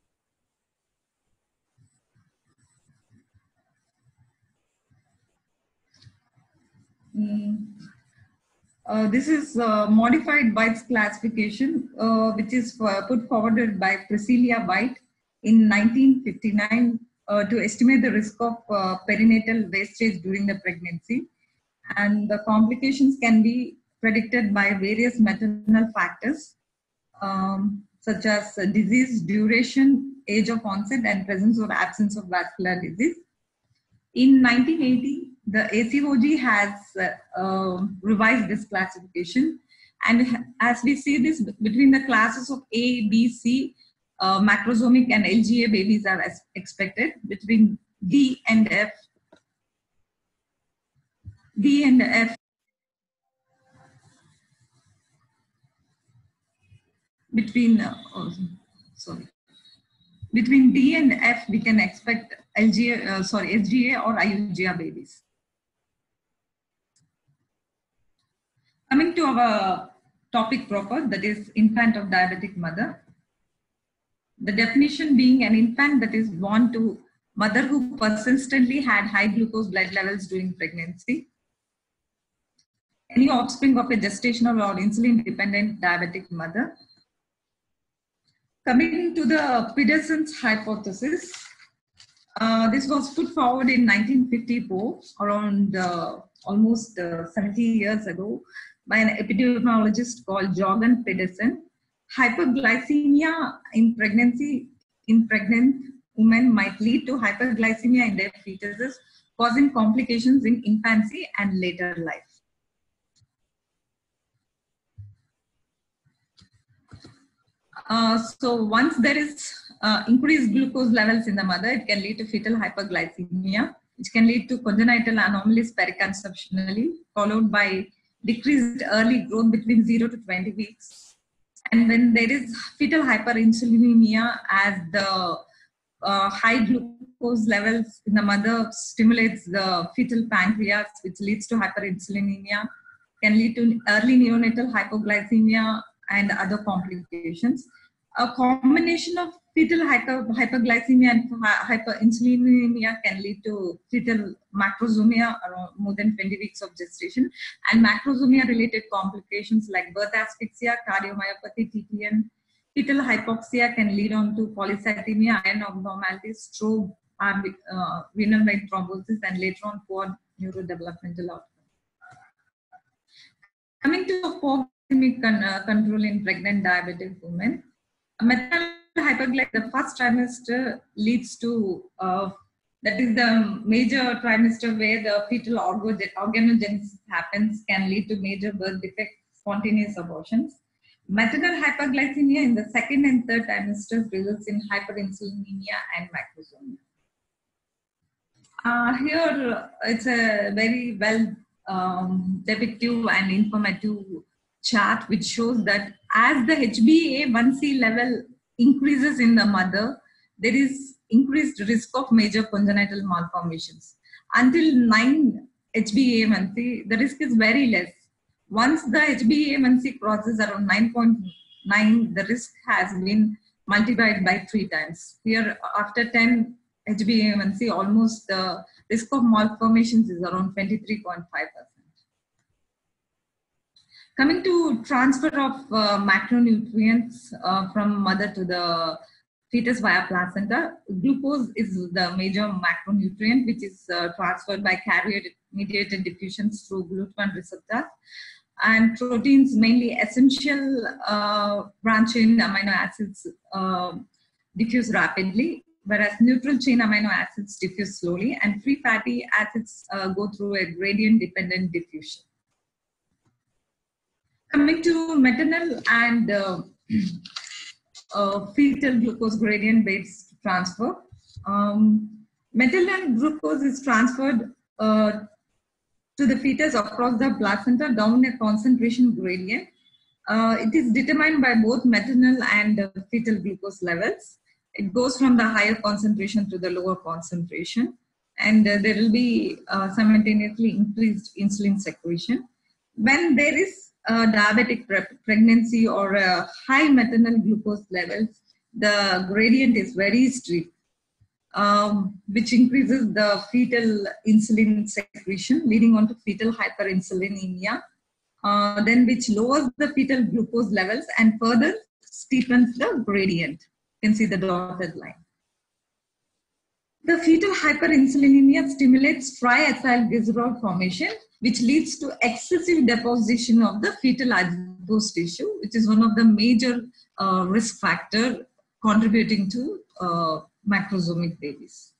This is modified White's classification, which is put forward by Priscilla White in 1959 to estimate the risk of perinatal wastage during the pregnancy. And the complications can be predicted by various maternal factors, such as disease duration, age of onset, and presence or absence of vascular disease. In 1980, the ACOG has revised this classification. And as we see this, between the classes of A, B, C, macrosomic and LGA babies are expected. Between D and F, between D and F, we can expect SGA or IUGA babies. Coming to our topic proper, that is infant of diabetic mother. The definition being an infant that is born to mother who persistently had high glucose blood levels during pregnancy. Any offspring of a gestational or insulin-dependent diabetic mother. Coming to the Pedersen's hypothesis, this was put forward in 1954, around almost 70 years ago, by an epidemiologist called Jorgen Pedersen. Hyperglycemia in pregnancy in pregnant women might lead to hyperglycemia in their fetuses, causing complications in infancy and later life. So once there is increased glucose levels in the mother, it can lead to fetal hyperglycemia, which can lead to congenital anomalies periconceptually, followed by decreased early growth between 0 to 20 weeks. And when there is fetal hyperinsulinemia, as the high glucose levels in the mother stimulates the fetal pancreas, which leads to hyperinsulinemia, can lead to early neonatal hypoglycemia and other complications. A combination of Fetal hyperglycemia and hyperinsulinemia can lead to fetal macrosomia around more than 20 weeks of gestation, and macrosomia-related complications like birth asphyxia, cardiomyopathy, TPN. Fetal hypoxia can lead on to polycythemia, iron abnormalities, stroke, renal vein thrombosis, and later on poor neurodevelopmental outcome. Coming to poor glycemic control in pregnant diabetic women, maternal hyperglycemia, the first trimester leads to, that is the major trimester where the fetal organogenesis happens, can lead to major birth defects, spontaneous abortions. Maternal hyperglycemia in the second and third trimesters results in hyperinsulinemia and macrosomia. Here it's a very well depictive and informative chart which shows that as the HbA1c level increases in the mother, there is increased risk of major congenital malformations. Until 9 HbA1c, the risk is very less. Once the HbA1c crosses around 9.9, the risk has been multiplied by 3 times. Here, after 10 HbA1c, almost the risk of malformations is around 23.5%. Coming to transfer of macronutrients from mother to the fetus via placenta, glucose is the major macronutrient which is transferred by carrier-mediated diffusions through glutamate receptors, and proteins, mainly essential branched-chain amino acids, diffuse rapidly, whereas neutral chain amino acids diffuse slowly, and free fatty acids go through a gradient-dependent diffusion. Coming to maternal and fetal glucose gradient-based transfer, maternal glucose is transferred to the fetus across the placenta down a concentration gradient. It is determined by both maternal and fetal glucose levels. It goes from the higher concentration to the lower concentration, and there will be simultaneously increased insulin secretion. When there is diabetic pregnancy or high maternal glucose levels, the gradient is very steep, which increases the fetal insulin secretion, leading on to fetal hyperinsulinemia, then which lowers the fetal glucose levels and further steepens the gradient. You can see the dotted line. The fetal hyperinsulinemia stimulates triacylglycerol formation, which leads to excessive deposition of the fetal adipose tissue, which is one of the major risk factor contributing to macrosomic babies.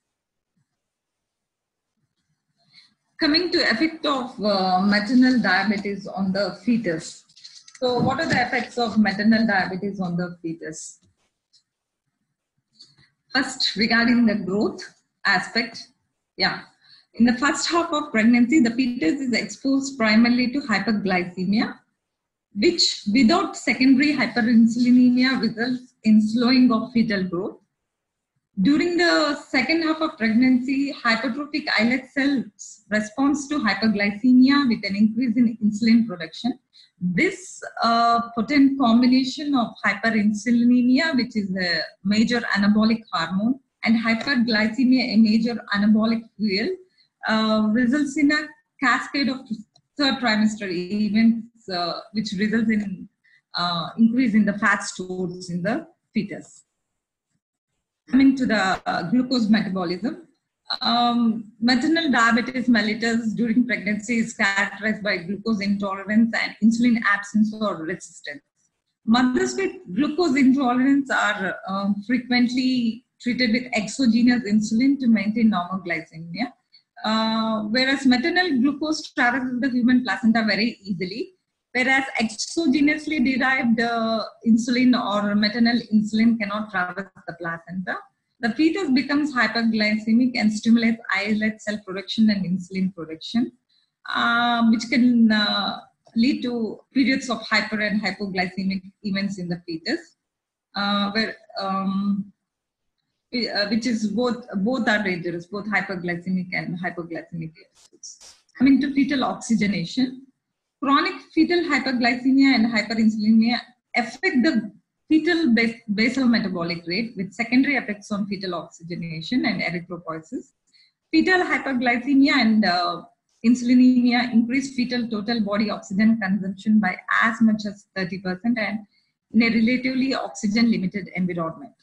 Coming to effect of maternal diabetes on the fetus. So what are the effects of maternal diabetes on the fetus? First, regarding the growth aspect, in the first half of pregnancy, the fetus is exposed primarily to hyperglycemia, which without secondary hyperinsulinemia results in slowing of fetal growth. During the second half of pregnancy, hypertrophic islet cells responds to hyperglycemia with an increase in insulin production. This potent combination of hyperinsulinemia, which is a major anabolic hormone, and hyperglycemia, a major anabolic fuel, results in a cascade of third trimester events, which results in increase in the fat stores in the fetus. Coming to the glucose metabolism, maternal diabetes mellitus during pregnancy is characterized by glucose intolerance and insulin absence or resistance. Mothers with glucose intolerance are frequently treated with exogenous insulin to maintain normal glycemia, whereas maternal glucose travels the human placenta very easily, whereas exogenously derived insulin or maternal insulin cannot traverse the placenta. The fetus becomes hyperglycemic and stimulates islet cell production and insulin production, which can lead to periods of hyper and hypoglycemic events in the fetus, which is both are dangerous, both hyperglycemic and hypoglycemic episodes. Coming to fetal oxygenation, chronic fetal hyperglycemia and hyperinsulinemia affect the fetal basal metabolic rate with secondary effects on fetal oxygenation and erythropoiesis. Fetal hyperglycemia and insulinemia increase fetal total body oxygen consumption by as much as 30% and in a relatively oxygen limited environment.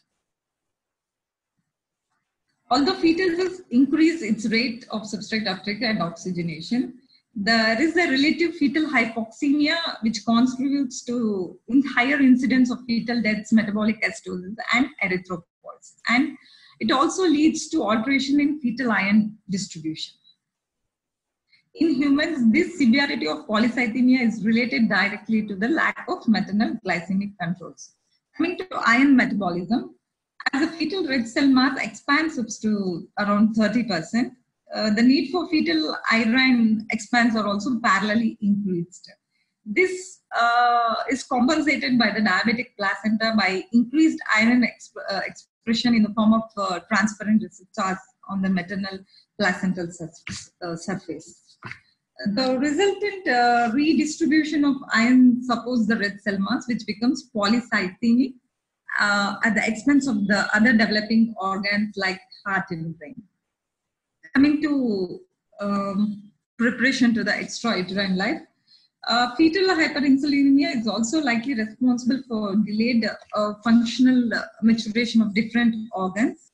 Although fetuses increase its rate of substrate uptake and oxygenation, there is a relative fetal hypoxemia which contributes to higher incidence of fetal deaths, metabolic acidosis, and erythropoiesis. And it also leads to alteration in fetal iron distribution. In humans, this severity of polycythemia is related directly to the lack of maternal glycemic controls. Coming to iron metabolism, as the fetal red cell mass expands up to around 30%, the need for fetal iron expands are also parallelly increased. This is compensated by the diabetic placenta by increased iron expression in the form of transparent receptors on the maternal placental surface. The resultant redistribution of iron supports the red cell mass, which becomes polycythemic at the expense of the other developing organs like heart and brain. Coming to preparation to the extrauterine life, fetal hyperinsulinemia is also likely responsible for delayed functional maturation of different organs.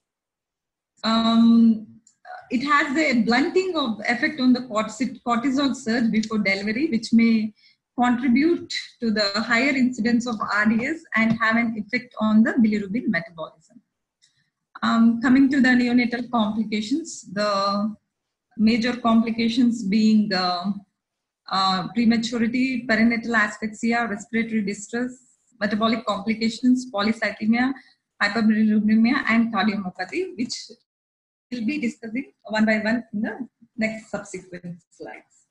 It has a blunting of effect on the cortisol surge before delivery, which may contribute to the higher incidence of RDS and have an effect on the bilirubin metabolism. Coming to the neonatal complications, the major complications being the prematurity, perinatal asphyxia, respiratory distress, metabolic complications, polycythemia, hyperbilirubinemia, and cardiomyopathy, which we'll be discussing one by one in the next subsequent slides.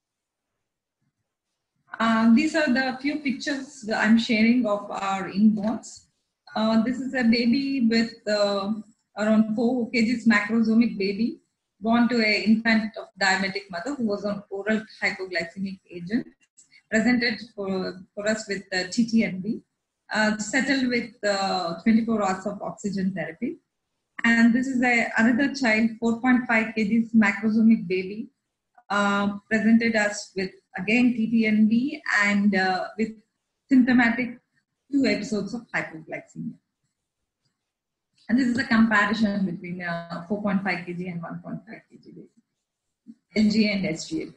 These are the few pictures that I'm sharing of our inborns. This is a baby with around 4 kgs macrosomic baby born to an infant of diabetic mother who was on oral hypoglycemic agent, presented for us with TTNB, settled with 24 hours of oxygen therapy. And this is another child, 4.5 kgs macrosomic baby, presented us with again TTNB and with symptomatic 2 episodes of hypoglycemia. And this is a comparison between 4.5 kg and 1.5 kg baby, LGA and SGA.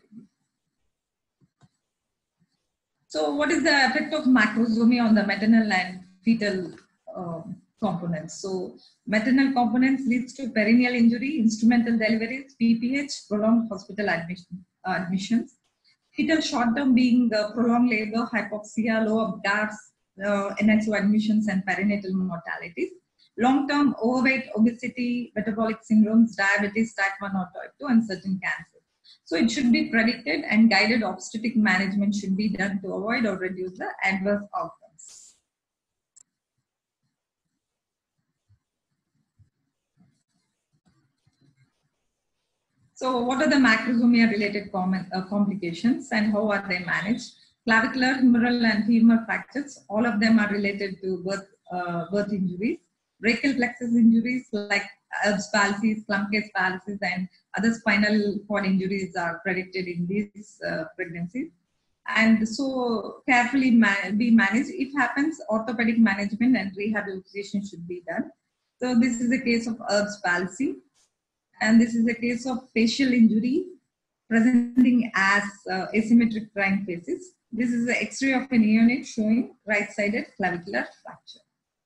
So what is the effect of macrosomia on the maternal and fetal components? So maternal components leads to perineal injury, instrumental deliveries, PPH, prolonged hospital admissions. Fetal short-term being prolonged labor, hypoxia, low abgas, NHO admissions, and perinatal mortalities. Long-term overweight, obesity, metabolic syndromes, diabetes, type 1 or type 2, and certain cancers. So it should be predicted, and guided obstetric management should be done to avoid or reduce the adverse outcomes. So what are the macrosomia related complications and how are they managed? Clavicular, humeral, and femur fractures, all of them are related to birth injuries. Brachial plexus injuries like Erb's palsy, Klumpke's palsy, and other spinal cord injuries are predicted in these pregnancies. And so carefully be managed. If happens, orthopedic management and rehabilitation should be done. So this is a case of Erb's palsy. And this is a case of facial injury presenting as asymmetric crying faces. This is the X-ray of a neonate showing right-sided clavicular fracture.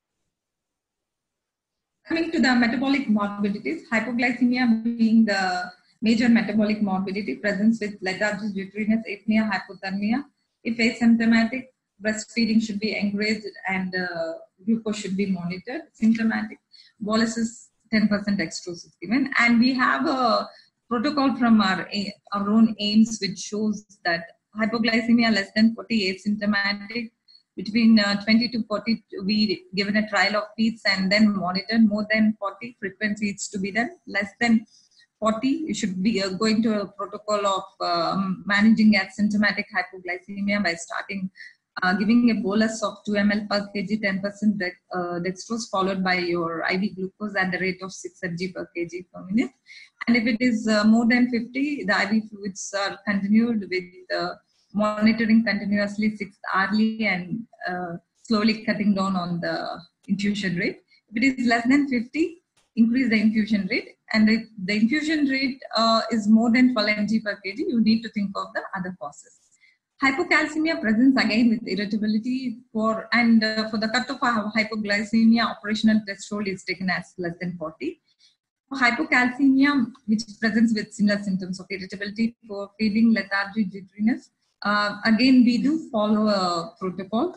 Coming to the metabolic morbidities, hypoglycemia being the major metabolic morbidity, presents with lethargic uterine apnea, hypothermia. If asymptomatic, breastfeeding should be encouraged and glucose should be monitored. Symptomatic, bolus is 10% dextrose given. And we have a protocol from our own AIMS which shows that hypoglycemia less than 40 asymptomatic, between 20 to 40 we given a trial of feeds and then monitored. More than 40 frequent feeds to be done. Less than 40 you should be going to a protocol of managing asymptomatic hypoglycemia by starting giving a bolus of 2 ml per kg, 10% dextrose followed by your IV glucose at the rate of 6 mg per kg per minute. And if it is more than 50, the IV fluids are continued with monitoring continuously 6 hourly and slowly cutting down on the infusion rate. If it is less than 50, increase the infusion rate. And if the infusion rate is more than 12 mg per kg, you need to think of the other causes. Hypocalcemia presents again with irritability for the cutoff of hypoglycemia, operational threshold is taken as less than 40. For hypocalcemia, which presents with similar symptoms of irritability, for feeling, lethargy, jitteriness, again we do follow a protocol.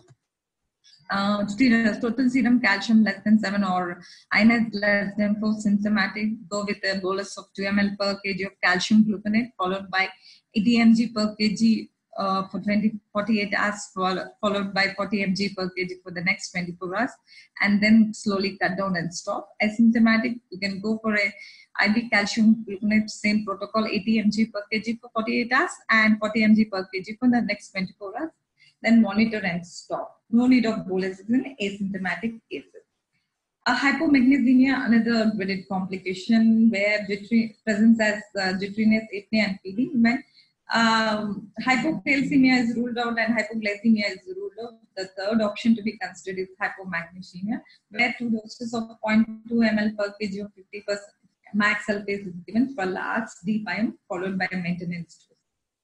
Total serum calcium less than 7 or INS less than 4 symptomatic, go with a bolus of 2 ml per kg of calcium gluconate followed by 80 mg per kg for 48 hours, followed by 40 mg per kg for the next 24 hours, and then slowly cut down and stop. Asymptomatic, you can go for a IV calcium gluconate, same protocol, 80 mg per kg for 48 hours and 40 mg per kg for the next 24 hours. Then monitor and stop. No need of bolus in asymptomatic cases. Hypomagnesemia, another dreaded complication where presence as jitteriness, apnea, and feeling. When hypocalcemia is ruled out and hypoglycemia is ruled out, the third option to be considered is hypomagnesemia, where 2 doses of 0.2 ml per kg of 50% max sulfase is given for large deep iron followed by a maintenance dose.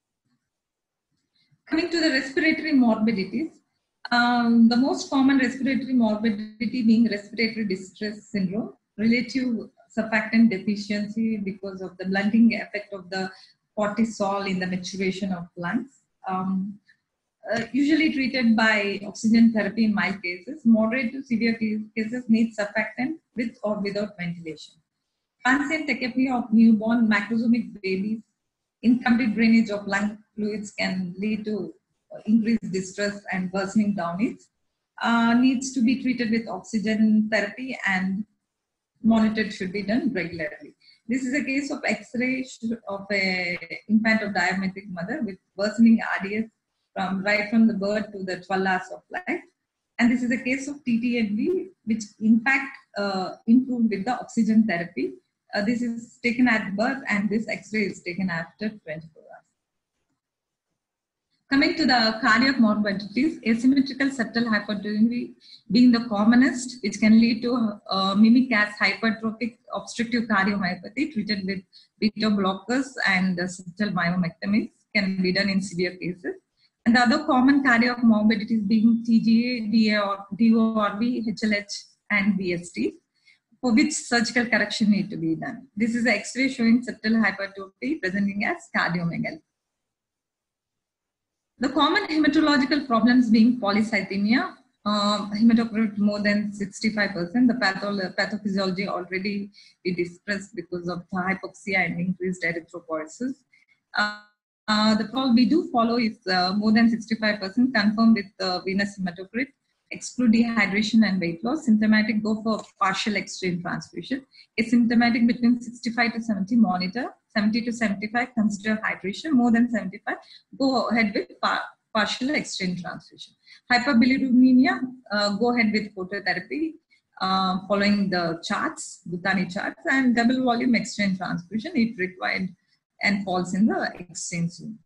Coming to the respiratory morbidities, the most common respiratory morbidity being respiratory distress syndrome, relative surfactant deficiency because of the blunting effect of the cortisol in the maturation of lungs. Usually treated by oxygen therapy in mild cases. Moderate to severe cases need surfactant with or without ventilation. Transient tachypnea of newborn macrosomic babies, incomplete drainage of lung fluids can lead to increased distress and worsening downwards. Needs to be treated with oxygen therapy and monitored should be done regularly. This is a case of X-ray of an infant of diabetic mother with worsening RDS right from the birth to the 12 hours of life. And this is a case of TTNV, which in fact improved with the oxygen therapy. This is taken at birth and this X-ray is taken after 24 hours. Coming to the cardiac morbidities, asymmetrical septal hypertrophy being the commonest, which can lead to mimic as hypertrophic obstructive cardiomyopathy treated with beta blockers and septal myomectomies can be done in severe cases. And the other common cardiac morbidities being TGA, DORB, HLH, and VST, for which surgical correction need to be done. This is an X-ray showing septal hypertrophy presenting as cardiomegaly. The common hematological problems being polycythemia, hematocrit more than 65%. The pathophysiology already we discussed because of the hypoxia and increased erythropoiesis. The problem we do follow is more than 65% confirmed with venous hematocrit. Exclude dehydration and weight loss. Symptomatic, go for partial exchange transfusion. Asymptomatic between 65 to 70 monitor. 70 to 75 consider hydration. More than 75 go ahead with partial exchange transfusion. Hyperbilirubinemia, go ahead with phototherapy following the charts, Butani charts, and double volume exchange transfusion if required and falls in the exchange zone.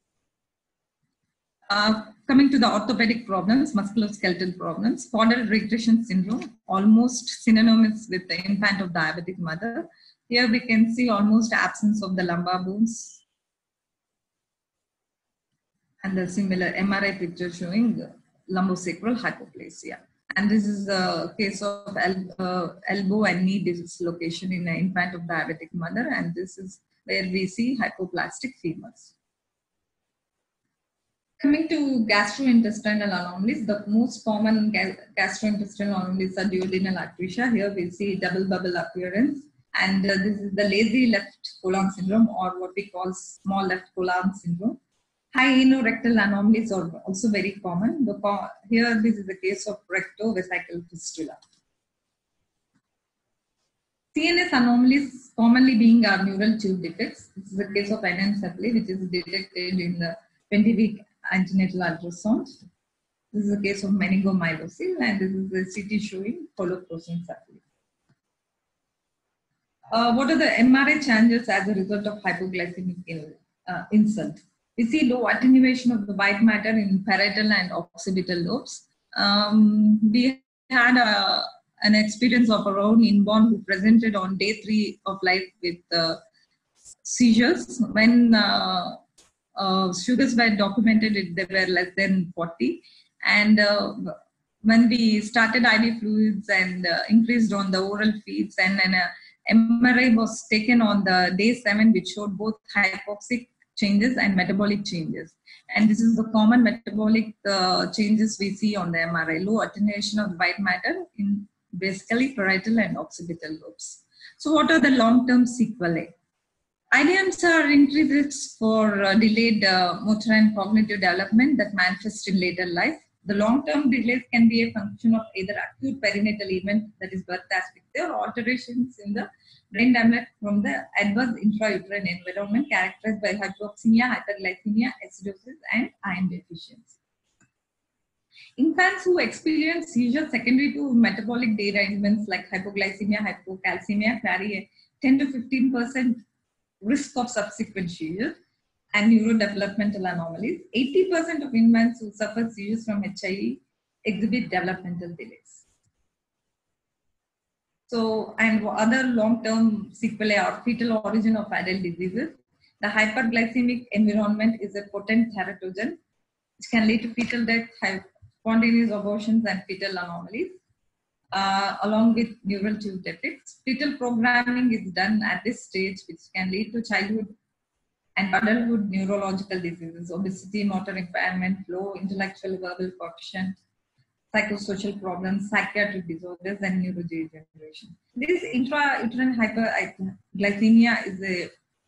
Coming to the orthopedic problems, musculoskeletal problems, fodder regression syndrome, almost synonymous with the infant of diabetic mother. Here we can see almost absence of the lumbar bones and the similar MRI picture showing lumbosacral hypoplasia. And this is a case of elbow and knee dislocation in an infant of diabetic mother, and this is where we see hypoplastic femurs. Coming to gastrointestinal anomalies, the most common gastrointestinal anomalies are duodenal atresia. Here we see double bubble appearance, and this is the lazy left colon syndrome, or what we call small left colon syndrome. High anorectal anomalies are also very common. Here this is the case of rectovesical fistula. CNS anomalies commonly being neural tube defects. This is the case of anencephaly, which is detected in the 20-week antenatal ultrasound. This is a case of meningomyelocele, and this is the CT showing holoprosencephaly. What are the MRI changes as a result of hypoglycemic insult? We see low attenuation of the white matter in parietal and occipital lobes. We had an experience of our own inborn who presented on day 3 of life with seizures. When sugars were documented, they were less than 40. And when we started IV fluids and increased on the oral feeds, and an MRI was taken on the day 7, which showed both hypoxic changes and metabolic changes. And this is the common metabolic changes we see on the MRI, low attenuation of white matter in basically parietal and occipital lobes. So what are the long-term sequelae? IDMs are increased risks for delayed motor and cognitive development that manifest in later life. The long-term delays can be a function of either acute perinatal event, that is birth asphyxia, or alterations in the brain damage from the adverse intrauterine environment characterized by hypoxemia, hyperglycemia, acidosis, and iron deficiency. Infants who experience seizures secondary to metabolic derangements like hypoglycemia, hypocalcemia carry a 10 to 15% risk of subsequent seizures and neurodevelopmental anomalies. 80% of infants who suffer seizures from HIV exhibit developmental delays. So, and other long-term sequelae are fetal origin of adult diseases. The hyperglycemic environment is a potent teratogen, which can lead to fetal death, spontaneous abortions, and fetal anomalies, along with neural tube defects. Fetal programming is done at this stage, which can lead to childhood and adulthood neurological diseases, obesity, motor impairment, low intellectual verbal quotient, psychosocial problems, psychiatric disorders, and neurodegeneration. This intrauterine hyperglycemia is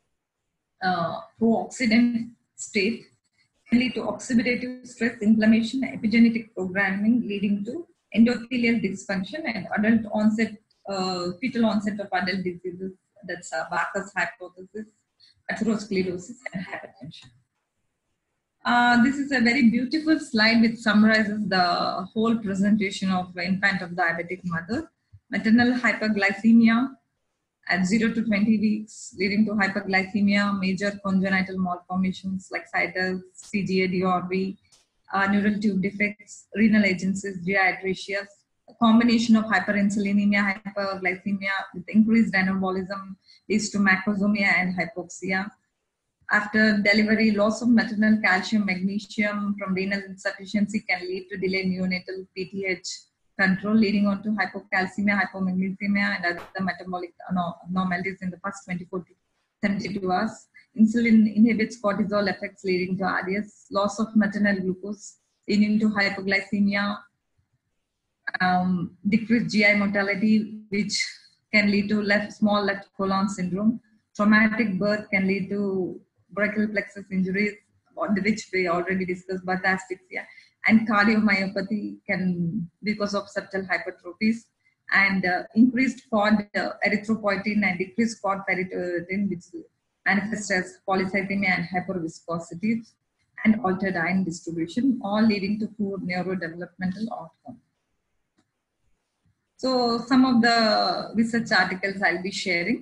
a pro-oxidant state, can lead to oxidative stress, inflammation, epigenetic programming, leading to endothelial dysfunction and adult onset, fetal onset of adult diseases. That's Barker's hypothesis, atherosclerosis, and hypertension. This is a very beautiful slide which summarizes the whole presentation of infant of diabetic mother. Maternal hyperglycemia at 0 to 20 weeks, leading to hyperglycemia, major congenital malformations like situs, CGA, DRV, neural tube defects, renal agencies, GI atresia, a combination of hyperinsulinemia, hyperglycemia with increased anabolism leads to macrosomia and hypoxia. After delivery, loss of maternal calcium, magnesium from renal insufficiency can lead to delayed neonatal PTH control, leading on to hypocalcemia, hypomagnesemia, and other metabolic abnormalities in the first 24 to 72 hours. Insulin inhibits cortisol effects, leading to RDS, loss of maternal glucose, leading to hypoglycemia, decreased GI mortality, which can lead to small left colon syndrome. Traumatic birth can lead to brachial plexus injuries, on which we already discussed, birth asphyxia, and cardiomyopathy can because of septal hypertrophies, and increased cord erythropoietin and decreased cord ferritin, which manifests as polycythemia and hyperviscosity, and altered iron distribution, all leading to poor neurodevelopmental outcome. So some of the research articles I'll be sharing.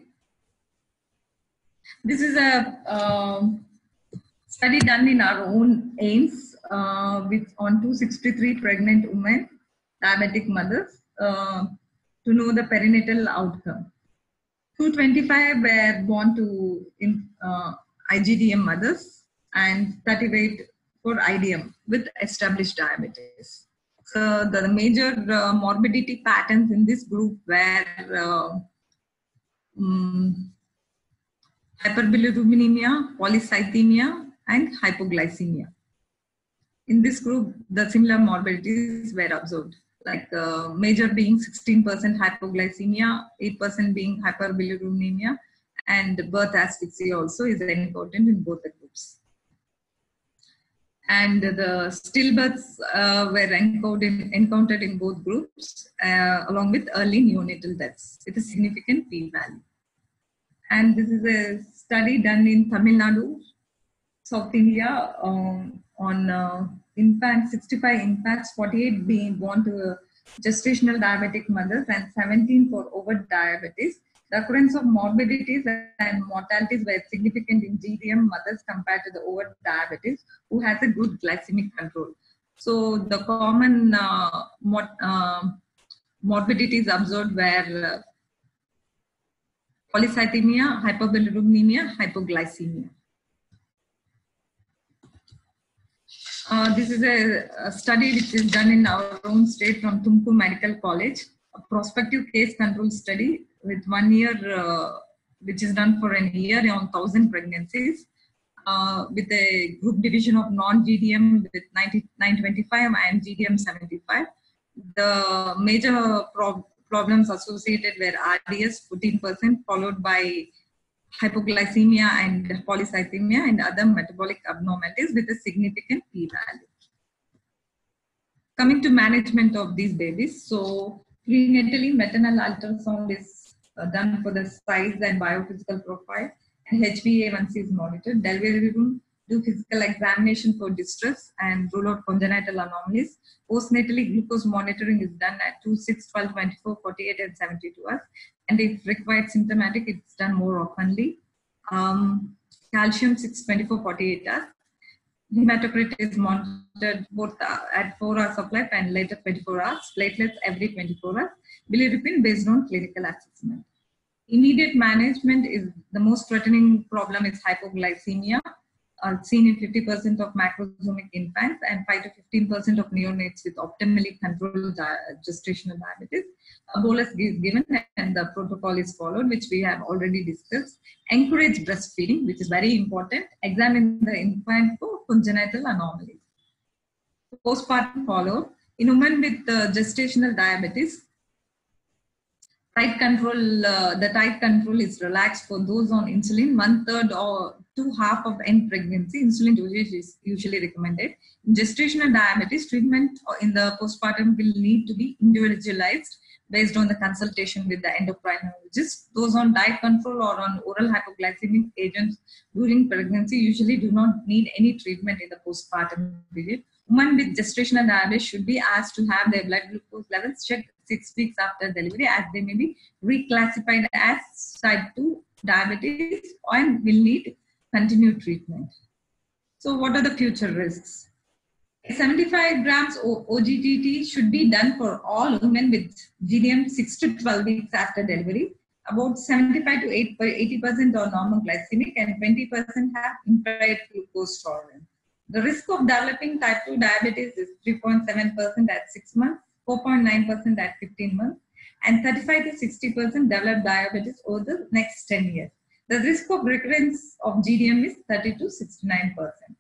This is a study done in our own AIMS on 263 pregnant women, diabetic mothers, to know the perinatal outcome. 225 were born to IGDM mothers and 38 for IDM with established diabetes. So the major morbidity patterns in this group were hyperbilirubinemia, polycythemia, and hypoglycemia. In this group, the similar morbidities were observed, like major being 16% hypoglycemia, 8% being hyperbilirubinemia, and birth asphyxia also is important in both the groups. And the stillbirths were encountered in both groups, along with early neonatal deaths with a significant p-value. And this is a study done in Tamil Nadu, South India, on infants, 65 infants, 48 being born to gestational diabetic mothers, and 17 for overt diabetes. The occurrence of morbidities and mortalities were significant in GDM mothers compared to the overt diabetes, who has a good glycemic control. So the common morbidities observed were polycythemia, hypobilirubinemia, hypoglycemia. This is a study which is done in our own state from Tumkur Medical College, a prospective case control study with 1 year, which is done for a year on 1,000 pregnancies, with a group division of non-GDM with 925 and GDM 75. The major problems associated were RDS 14%, followed by hypoglycemia and polycythemia and other metabolic abnormalities with a significant p-value. Coming to management of these babies, so prenatally maternal ultrasound is done for the size and biophysical profile, and HbA1c is monitored. Delivery room, do physical examination for distress and rule out congenital anomalies. Postnatally, glucose monitoring is done at 2, 6, 12, 24, 48, and 72 hours. And if required symptomatic, it's done more oftenly. Calcium 6, 24, 48 hours. Hematocrit is monitored both at 4 hours of life and later 24 hours. Platelets every 24 hours. Bilirubin based on clinical assessment. Immediate management is the most threatening problem is hypoglycemia, seen in 50% of macrosomic infants and 5 to 15% of neonates with optimally controlled gestational diabetes. A bolus is given and the protocol is followed, which we have already discussed. Encourage breastfeeding, which is very important. Examine the infant for congenital anomalies. Postpartum follow. In women with gestational diabetes, tight control, the tight control is relaxed for those on insulin. 1/3 or to half of end pregnancy, insulin dosage is usually recommended. In gestational diabetes, treatment in the postpartum will need to be individualized based on the consultation with the endocrinologist. Those on diet control or on oral hypoglycemic agents during pregnancy usually do not need any treatment in the postpartum period. Women with gestational diabetes should be asked to have their blood glucose levels checked 6 weeks after delivery, as they may be reclassified as type 2 diabetes and will need continued treatment. So what are the future risks? 75 grams OGTT should be done for all women with GDM 6 to 12 weeks after delivery. About 75 to 80% are normal glycemic and 20% have impaired glucose tolerance. The risk of developing type 2 diabetes is 3.7% at 6 months, 4.9% at 15 months, and 35 to 60% develop diabetes over the next 10 years. The risk of recurrence of GDM is 30 to 69%.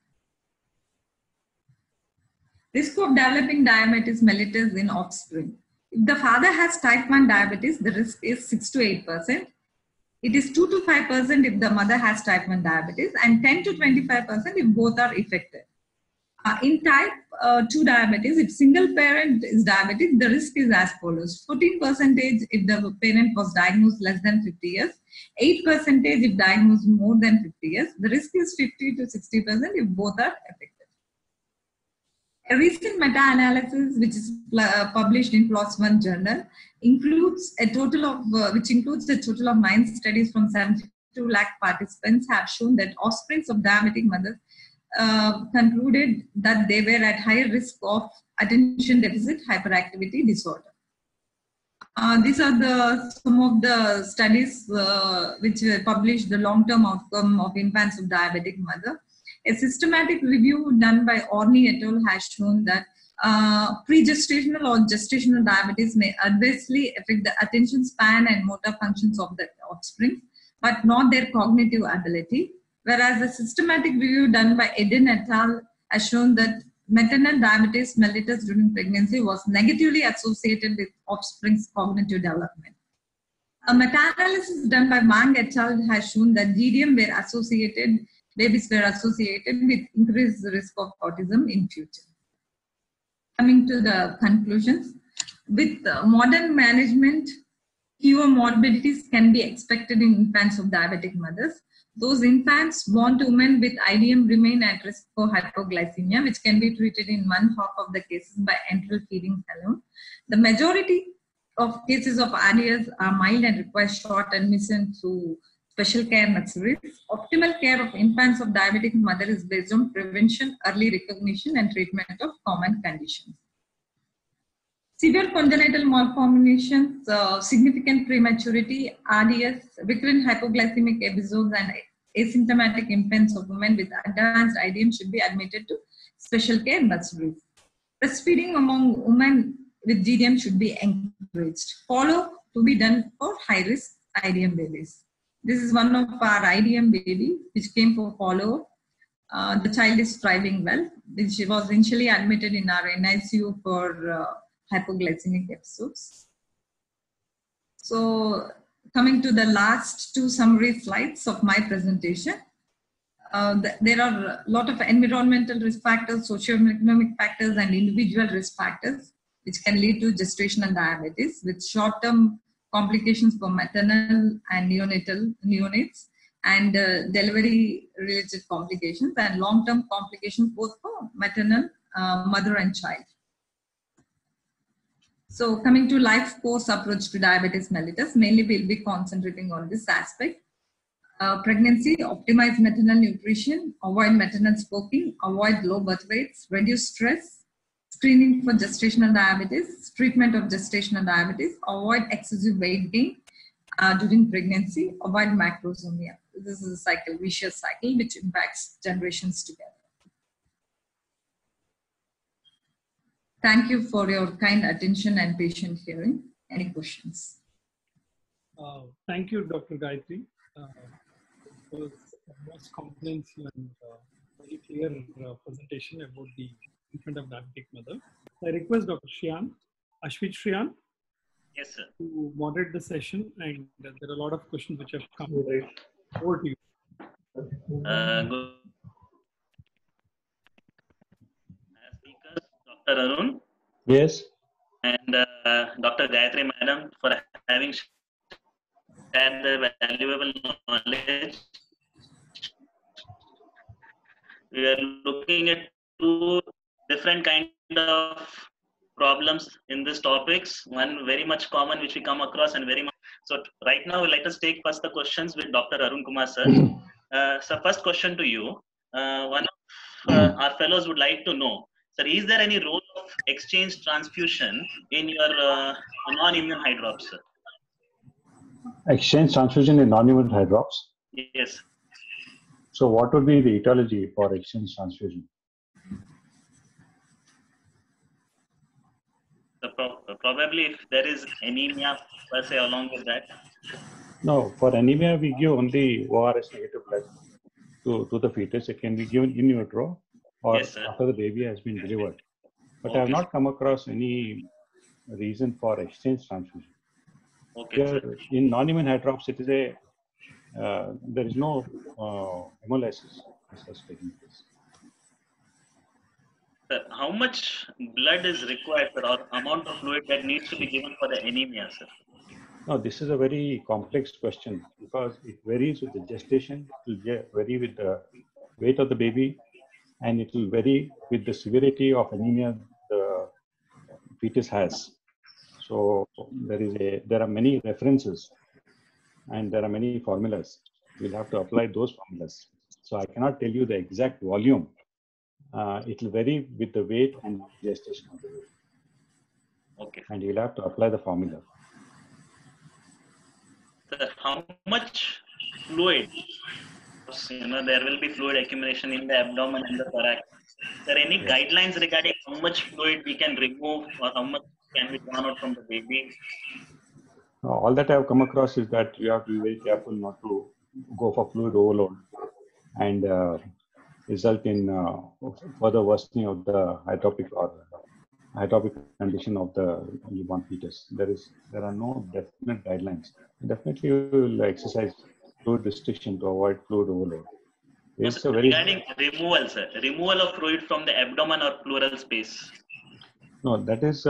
Risk of developing diabetes mellitus in offspring. If the father has type 1 diabetes, the risk is 6 to 8%. It is 2 to 5% if the mother has type 1 diabetes and 10 to 25% if both are affected. In type 2 diabetes, if single parent is diabetic, the risk is as follows. 14% if the parent was diagnosed less than 50 years, 8% if diagnosed more than 50 years. The risk is 50 to 60% if both are affected. A recent meta-analysis, which is published in PLOS One journal, includes a total of 9 studies from 72 lakh participants, have shown that offsprings of diabetic mothers concluded that they were at higher risk of attention deficit hyperactivity disorder. These are some of the studies which were published, the long-term outcome of infants of diabetic mother. A systematic review done by Orney et al. Has shown that pre-gestational or gestational diabetes may adversely affect the attention span and motor functions of the offspring, but not their cognitive ability. Whereas a systematic review done by Eden et al. Has shown that maternal diabetes mellitus during pregnancy was negatively associated with offspring's cognitive development. A meta-analysis done by Mang et al. Has shown that GDM babies were associated with increased risk of autism in future. Coming to the conclusions, with modern management, fewer morbidities can be expected in infants of diabetic mothers. Those infants born to women with IDM remain at risk for hypoglycemia, which can be treated in 1/2 of the cases by enteral feeding alone. The majority of cases of RDS are mild and require short admission through special care nurseries. Optimal care of infants of diabetic mother is based on prevention, early recognition, and treatment of common conditions. Severe congenital malformations, significant prematurity, RDS, recurrent hypoglycemic episodes, and asymptomatic infants of women with advanced IDM should be admitted to special care nurseries. Breastfeeding among women with GDM should be encouraged. Follow to be done for high-risk IDM babies. This is one of our IDM baby which came for follow. The child is thriving well. She was initially admitted in our NICU for hypoglycemic episodes. So coming to the last two summary slides of my presentation, there are a lot of environmental risk factors, socioeconomic factors, and individual risk factors which can lead to gestational diabetes with short-term complications for maternal and neonates, and delivery-related complications, and long-term complications both for maternal, mother and child. So coming to life course approach to diabetes mellitus, mainly we'll be concentrating on this aspect. Pregnancy, optimize maternal nutrition, avoid maternal smoking, avoid low birth weights, reduce stress, screening for gestational diabetes, treatment of gestational diabetes, avoid excessive weight gain during pregnancy, avoid macrosomia. This is a cycle, vicious cycle, which impacts generations together. Thank you for your kind attention and patient hearing. Any questions? Thank you, Dr. Gayatri. It was a most comprehensive and very clear presentation about the infant of diabetic mother. I request Dr. Shriyan, Ashwit Shriyan, yes, sir, to moderate the session, and there are a lot of questions which have come. Right. Over to you. Good. Speakers, Dr. Arun. Yes. And Dr. Gayatri Madam for having shared the valuable knowledge. We are looking at two different kind of problems in these topics. One very much common which we come across, and very much. So right now, let us take first the questions with Dr. Arun Kumar sir. So first question to you. One of our fellows would like to know, sir, is there any role of exchange transfusion in your non-immune eye drops, sir? Exchange transfusion in non-immune eye drops? Yes. So what would be the etiology for exchange transfusion? So probably if there is anemia per se along with that. No, for anemia we give only ORS negative blood to the fetus. It can be given in utero or yes, after the baby has been delivered. But okay, I have not come across any reason for exchange transfusion. Okay, Here, in non-immune eye drops, it is a there is no hemolysis as taking place. Sir, how much blood is required, sir, or amount of fluid that needs to be given for the anemia, sir? No, this is a very complex question because it varies with the gestation, it will vary with the weight of the baby, and it will vary with the severity of anemia the fetus has. So there are many references and there are many formulas. We'll have to apply those formulas. So I cannot tell you the exact volume. It will vary with the weight and gestation of the baby. Okay. And you'll have to apply the formula. Sir, how much fluid? There will be fluid accumulation in the abdomen and the thorax. Are there any guidelines regarding how much fluid we can remove or how much can be drawn out from the baby? All that I have come across is that you have to be very careful not to go for fluid overload and result in further worsening of the hydropic condition of the newborn fetus. There are no definite guidelines. Definitely, we will exercise fluid restriction to avoid fluid overload. It's regarding removal, sir, removal of fluid from the abdomen or pleural space. No, that is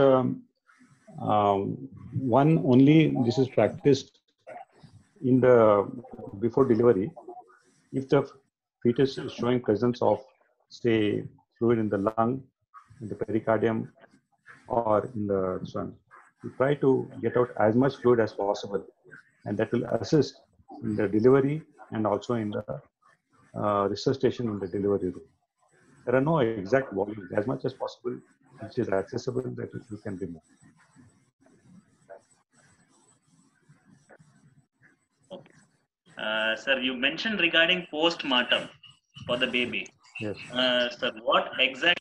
one only. This is practiced in the before delivery, if the fetus is showing presence of, say, fluid in the lung, in the pericardium, or in the swan, you try to get out as much fluid as possible, and that will assist in the delivery and also in the resuscitation in the delivery room. There are no exact volumes. As much as possible, which is accessible, that you can remove. Okay. Sir, you mentioned regarding post-mortem for the baby. Yes. Sir, what exact?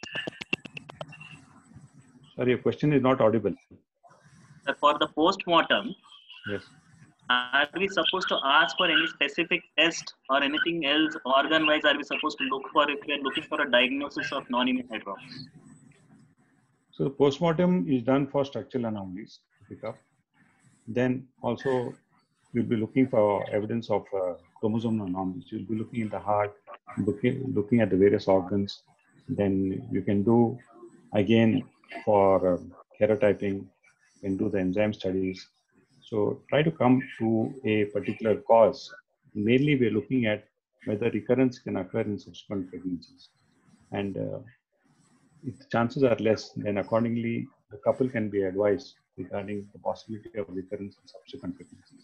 Sorry, your question is not audible. Sir, for the post-mortem, yes, are we supposed to ask for any specific test or anything else organ-wise? Are we supposed to look for if we are looking for a diagnosis of non-immune hydrops? So the postmortem is done for structural anomalies to pick up. Then also you'll be looking for evidence of chromosomal anomalies. You'll be looking at the heart, looking at the various organs. Then you can do again for karyotyping, you can do the enzyme studies. So try to come to a particular cause. Mainly we're looking at whether recurrence can occur in subsequent pregnancies. And if the chances are less, then accordingly the couple can be advised regarding the possibility of recurrence in subsequent pregnancies.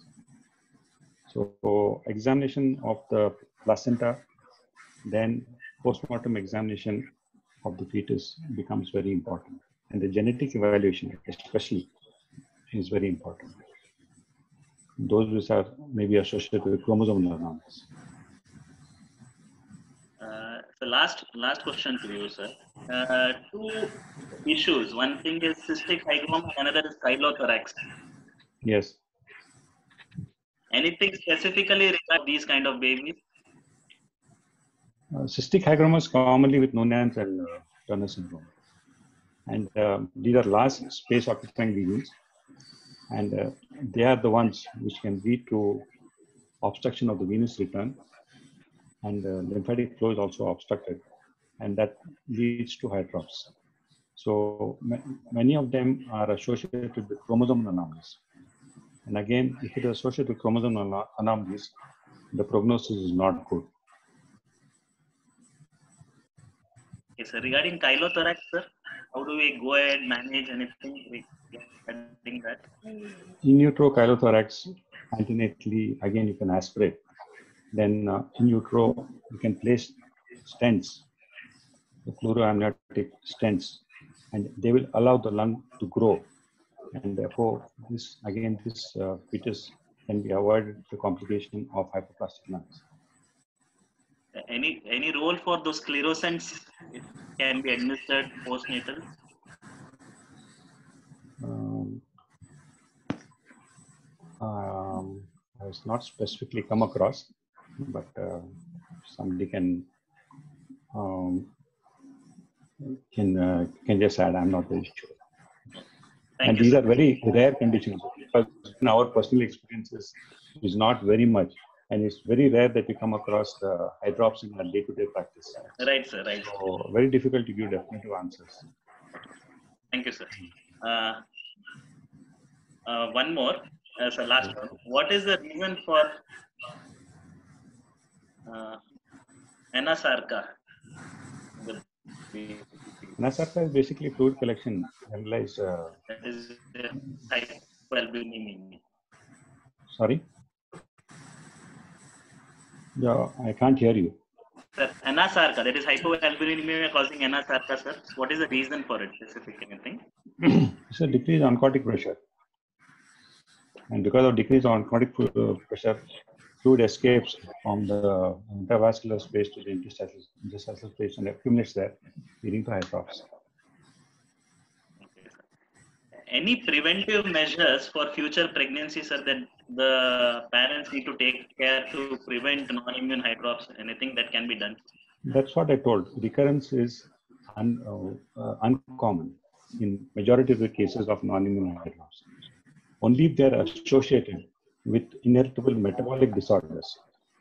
So examination of the placenta, then postmortem examination of the fetus becomes very important. And the genetic evaluation especially is very important. Those which are maybe associated with chromosomal anomalies. So last question to you, sir. Two issues. One thing is cystic hygroma, another is chylothorax. Yes. Anything specifically regarding these kind of babies? Cystic hygromas commonly with Noonan and Turner syndrome. And these are large space occupying lesions. And they are the ones which can lead to obstruction of the venous return. And lymphatic flow is also obstructed. And that leads to hydrops. So many of them are associated with chromosomal anomalies. And again, if it is associated with chromosomal anomalies, the prognosis is not good. Okay, sir. Regarding chylothorax, sir, how do we go ahead manage anything regarding that? In utero chylothorax, antenatally, again, you can aspirate. Then in utero, you can place stents, the fluoroamniotic stents, and they will allow the lung to grow. And therefore, this fetus can be avoided the complication of hypoplastic lungs. Any role for those sclerosants? It can be administered postnatal. Has not specifically come across, but somebody can just add. I'm not very sure. And these are very rare conditions because in our personal experiences is not very much, and it's very rare that we come across the hydrops in our day-to-day practice. Right, sir. Right. So very difficult to give definitive answers. Thank you, sir. One more. As a last one, what is the reason for anasarca? Anasarca is basically fluid collection. That is hypoalbuminemia. Sorry? Yeah, I can't hear you. Sir, anasarca, that is hypoalbuminemia causing anasarca, sir. What is the reason for it, specific anything? It's a decreased oncotic pressure. And because of decreased oncotic pressure, fluid escapes from the intravascular space to the interstitial space and accumulates there, leading to hydrops. Okay, any preventive measures for future pregnancies, sir, that the parents need to take care to prevent non-immune hydrops? Anything that can be done? That's what I told. Recurrence is uncommon in majority of the cases of non-immune hydrops. Only if they are associated with inheritable metabolic disorders,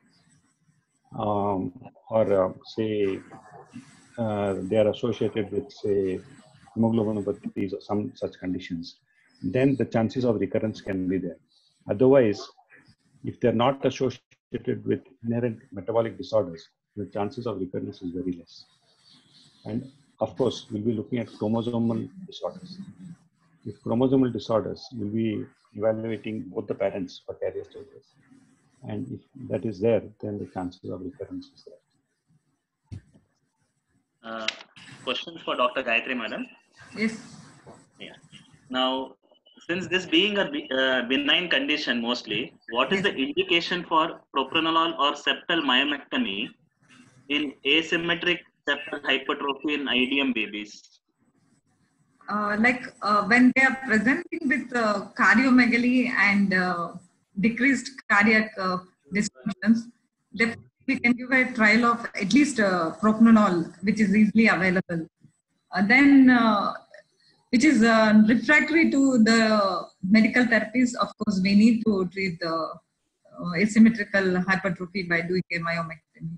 or say they are associated with, say, hemoglobinopathies or some such conditions, then the chances of recurrence can be there. Otherwise, if they're not associated associated with inherent metabolic disorders, the chances of recurrence is very less. And of course, we'll be looking at chromosomal disorders. If chromosomal disorders, we'll be evaluating both the parents for carrier status. And if that is there, then the chances of recurrence is there. Questions for Dr. Gayatri, madam? Yes. Yeah. Now, since this being a benign condition mostly, what is the indication for propranolol or septal myomectomy in asymmetric septal hypertrophy in IDM babies? When they are presenting with cardiomegaly and decreased cardiac dysfunctions, we can give a trial of at least propranolol, which is easily available. Which is refractory to the medical therapies. Of course, we need to treat the asymmetrical hypertrophy by doing a myomectomy.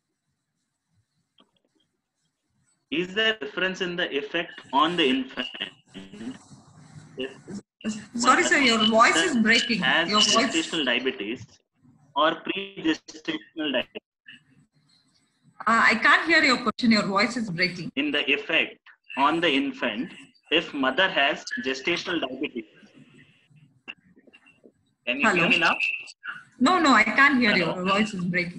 Is there a difference in the effect on the infant? Sorry, sir, your voice is breaking. Has your voice... gestational diabetes or pre-gestational diabetes? I can't hear your question. Your voice is breaking. In the effect on the infant, if mother has gestational diabetes. Can you hear me now? No, I can't hear you. Your voice is breaking.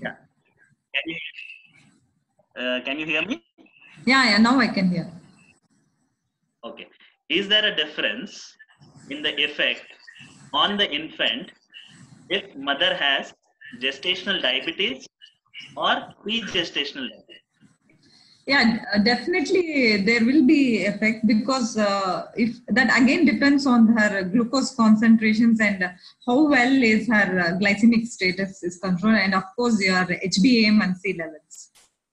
Can you hear me? Yeah, now I can hear. Okay. Is there a difference in the effect on the infant if mother has gestational diabetes or pre-gestational diabetes? Yeah, definitely there will be effect because if that again depends on her glucose concentrations and how well is her glycemic status is controlled, and of course your HbA1c levels.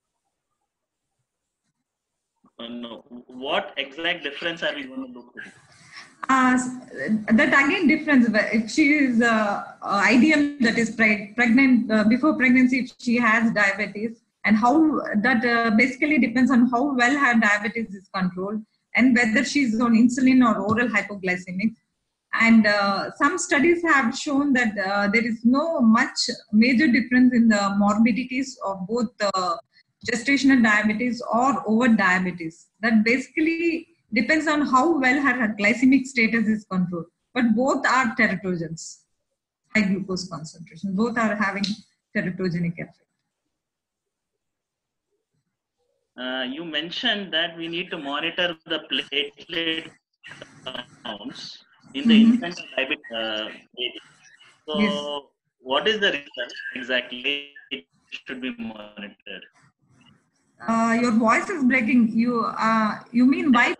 No. What exact difference are we going to look at? That again difference. If she is IDM, that is pregnant before pregnancy, if she has diabetes. And how that basically depends on how well her diabetes is controlled and whether she's on insulin or oral hypoglycemic. And some studies have shown that there is no much major difference in the morbidities of both gestational diabetes or overt diabetes. That basically depends on how well her glycemic status is controlled. But both are teratogens, high glucose concentration. Both are having teratogenic effect. You mentioned that we need to monitor the platelet counts in the infant diabetes baby. So, yes. What is the reason exactly it should be monitored? Your voice is breaking. You mean why?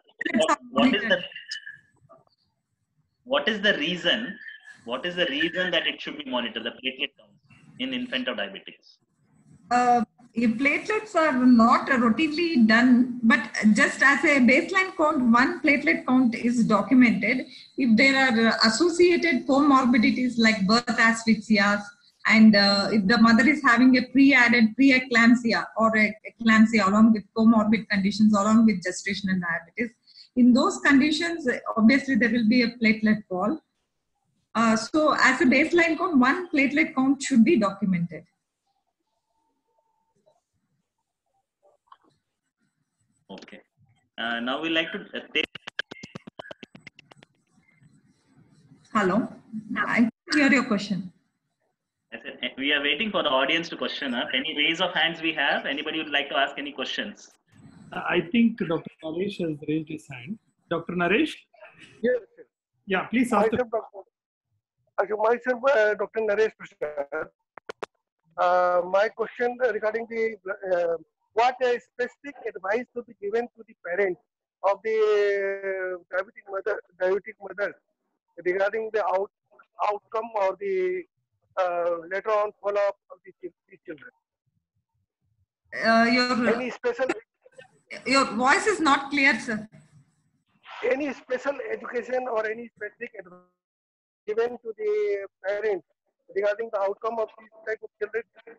What is the reason? What is the reason that it should be monitored? The platelet count in infant or diabetes. Platelets are not routinely done, but just as a baseline count, one platelet count is documented. If there are associated comorbidities like birth asphyxias, and if the mother is having a pre-added pre-eclampsia or eclampsia along with comorbid conditions along with gestational diabetes, in those conditions, obviously there will be a platelet fall. So as a baseline count, one platelet count should be documented. Okay. Now we like to take. Hello. I can hear your question. We are waiting for the audience to question. Any raise of hands we have? Anybody would like to ask any questions? I think Dr. Naresh has raised his hand. Dr. Naresh? Yes. Yeah, please ask. Myself, Dr. Naresh Prasad. My question regarding the what specific advice to be given to the parents of the diabetic mother regarding the outcome or the later on follow-up of these children? Any special? Your voice is not clear, sir. Any special education or any specific advice given to the parents regarding the outcome of these type of children?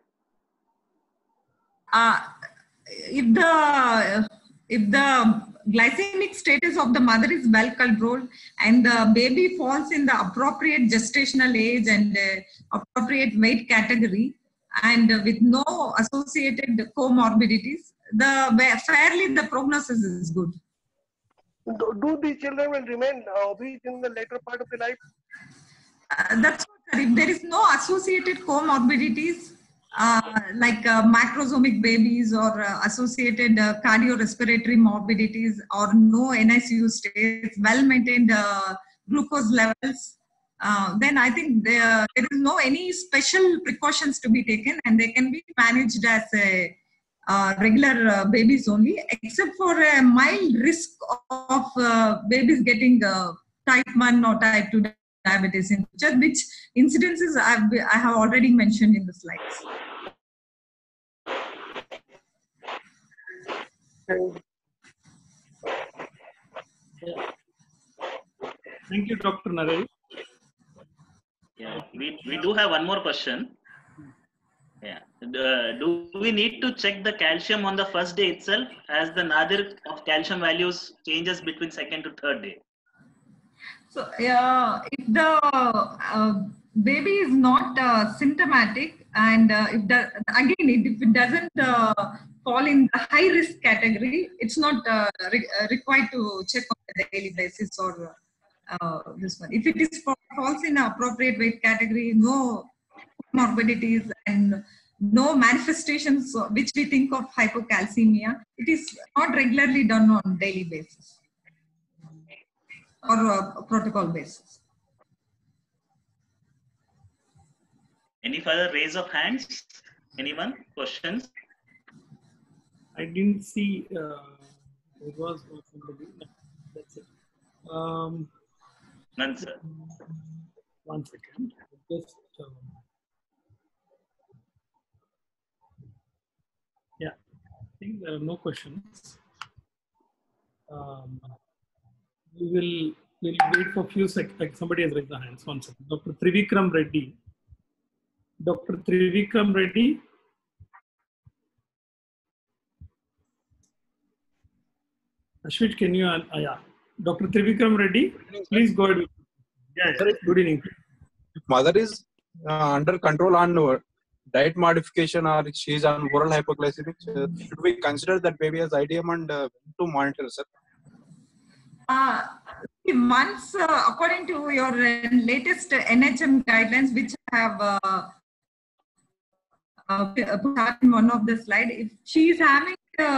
If the glycemic status of the mother is well controlled and the baby falls in the appropriate gestational age and appropriate weight category, and with no associated comorbidities, fairly the prognosis is good. Do these children will remain obese in the later part of the life? That's what, if there is no associated comorbidities like macrosomic babies or associated cardiorespiratory morbidities or no NICU stays, well-maintained glucose levels, then I think there is no any special precautions to be taken, and they can be managed as a regular babies only, except for a mild risk of babies getting type 1 or type 2 diabetes in future, which incidences I have already mentioned in the slides. Thank you, Dr. Naredi. Yeah, we do have one more question. Yeah. Do we need to check the calcium on the first day itself, as the nadir of calcium values changes between second to third day? So, if the baby is not symptomatic, and if it doesn't fall in the high risk category, it's not required to check on a daily basis or this one. If it falls in appropriate weight category, no morbidities and no manifestations which we think of hypocalcemia, it is not regularly done on daily basis or protocol basis. Any further raise of hands? Anyone? Questions? I didn't see it was somebody. That's it. None, sir. One second. Just yeah, I think there are no questions. We'll wait for a few seconds. Like somebody has raised their hands. One second. Dr. Trivikram Reddy. Dr. Trivikram Reddy. Ashwit, can you? Yeah. Dr. Trivikram Reddy, please go ahead. Yeah, good evening. If mother is under control on diet modification or she is on oral hypoglycemic, should we consider that baby as IDM and to monitor, sir? Once, according to your latest NHM guidelines, which have put in one of the slide, if she is having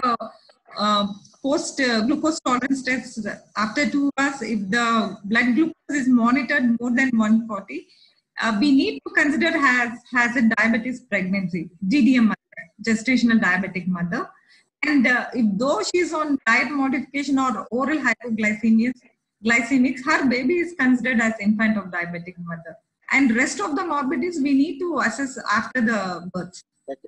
post glucose tolerance tests after 2 hours, if the blood glucose is monitored more than 140, we need to consider has a diabetes pregnancy, GDM mother, gestational diabetic mother. And if though she is on diet modification or oral hypoglycemics, her baby is considered as infant of diabetic mother. And rest of the morbidities we need to assess after the birth.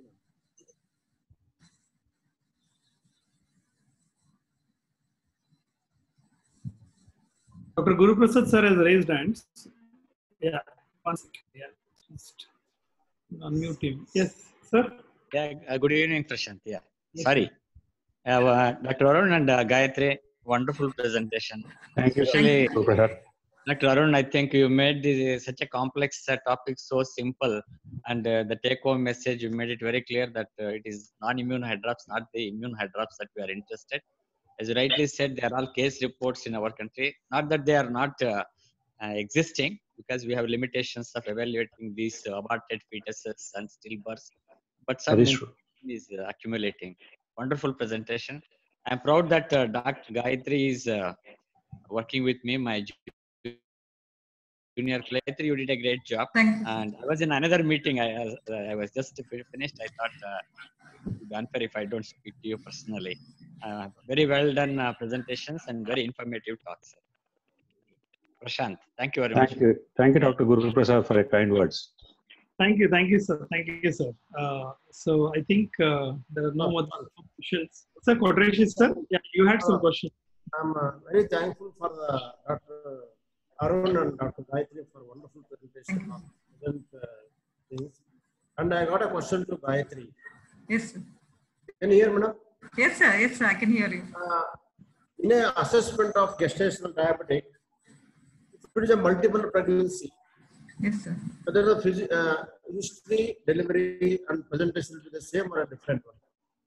Dr. Guru Prasad sir has raised hands. Yeah, one second. Yeah, just unmute him. Yes, sir. Yeah, good evening, Prashant. Yeah, Yes, sorry. Dr. Arun and Gayatri, wonderful presentation. Thank you, Especially, Professor. Dr. Arun, I think you made this such a complex topic so simple, and the take-home message, you made it very clear that it is non-immune hydrops, not the immune hydrops that we are interested. As you rightly said, there are all case reports in our country. Not that they are not existing, because we have limitations of evaluating these aborted fetuses and stillbirths, but some is accumulating. Wonderful presentation. I'm proud that Dr. Gayatri is working with me, my junior Gayatri. You did a great job. Thank you. And I was in another meeting. I was just finished. I thought it would be unfair if I don't speak to you personally. Very well done presentations and very informative talks. Prashant, thank you very much. Thank you, Dr. Guru Prasad, for your kind words. Thank you, sir. Thank you, sir. So I think there are no more questions. Sir, Quadrish, sir, yeah, you had some questions. I'm very thankful for Dr. Arun and Dr. Gayatri for wonderful presentation on different things. And I got a question to Gayatri. Yes, sir. Can you hear me now? Yes, sir. Yes, sir. I can hear you. In an assessment of gestational diabetic, if it is a multiple pregnancy, yes, sir. whether history, delivery, and presentation will be the same or a different one?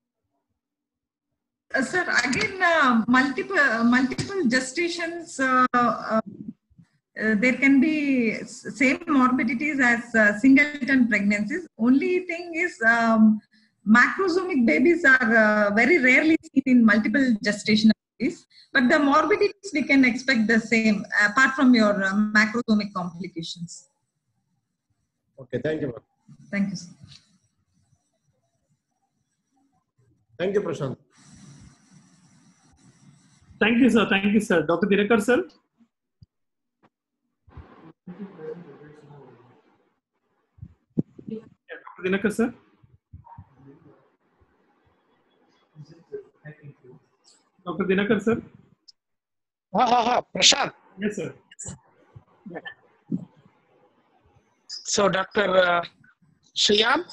Sir, again, multiple gestations, there can be same morbidities as singleton pregnancies. Only thing is macrosomic babies are very rarely seen in multiple gestational babies, but the morbidities we can expect the same apart from your macrosomic complications. Okay, thank you, ma'am. Thank you, sir. Thank you, Prashant. Thank you, sir. Thank you, sir. Dr. Dinakar, sir. Dr. Dinakar, sir. Dr. Dinakar, sir. Prashant. Yes, sir. So, Dr. Shriyam?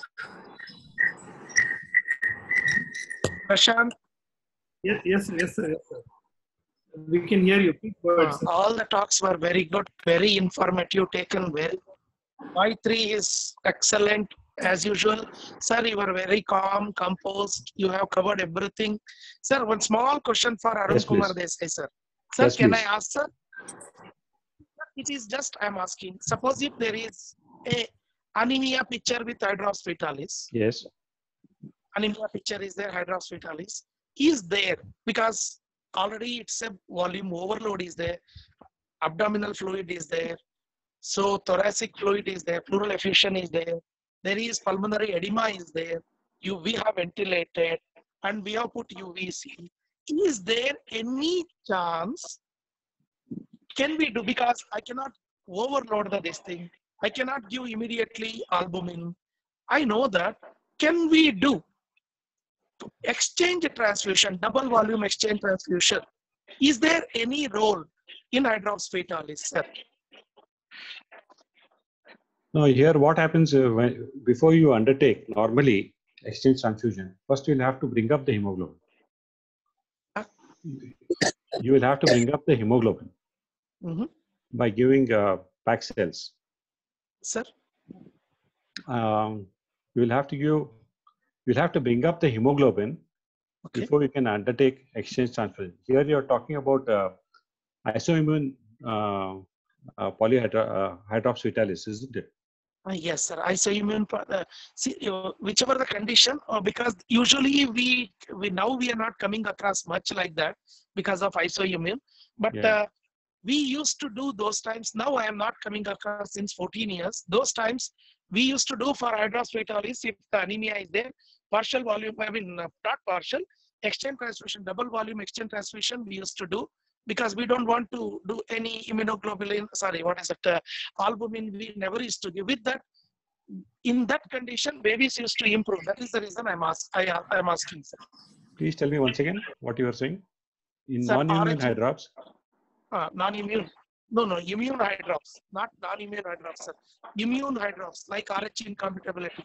Prashant? Yes, yes, yes, sir. Yes, sir. We can hear you. Please go ahead, sir. All the talks were very good, very informative, taken well. Y3 is excellent as usual. Sir, you were very calm, composed. You have covered everything. Sir, one small question for Arun Yes, Kumar please. Desai, sir. Sir, Yes, can please. I ask, sir? It is just, I'm asking. Suppose if there is a anemia picture with hydrops fetalis, Yes. anemia picture is there, hydrops fetalis, is there because already it's a volume overload is there, abdominal fluid is there, so thoracic fluid is there, pleural effusion is there, there is pulmonary edema is there, we have ventilated and we have put UVC. Is there any chance can we do, because I cannot overload this thing, I cannot give immediately albumin. I know that. Can we do exchange transfusion, double volume exchange transfusion? Is there any role in hydrops fetalis, sir? No, here what happens before you undertake normally exchange transfusion, first you'll have to bring up the hemoglobin. You will have to bring up the hemoglobin by giving pack cells. Sir? You'll have to bring up the hemoglobin before you can undertake exchange transfusion. Here you're talking about isoimmune polyhydrops fetalis, isn't it? Yes, sir. Isoimmune, whichever the condition, because usually we now we are not coming across much like that because of isoimmune. But we used to do those times. Now I am not coming across since 14 years. Those times we used to do for hydrops fetalis if the anemia is there, partial volume, I mean not partial, exchange transfusion, double volume exchange transfusion we used to do, because we don't want to do any immunoglobulin, albumin, we never used to give. With that, in that condition, babies used to improve. That is the reason I'm asking, sir. Please tell me once again what you are saying. In Sir, non-immune hydrops? Non-immune. No, immune hydrops, not non-immune hydrops, sir. Immune hydrops, like RH incompatibility.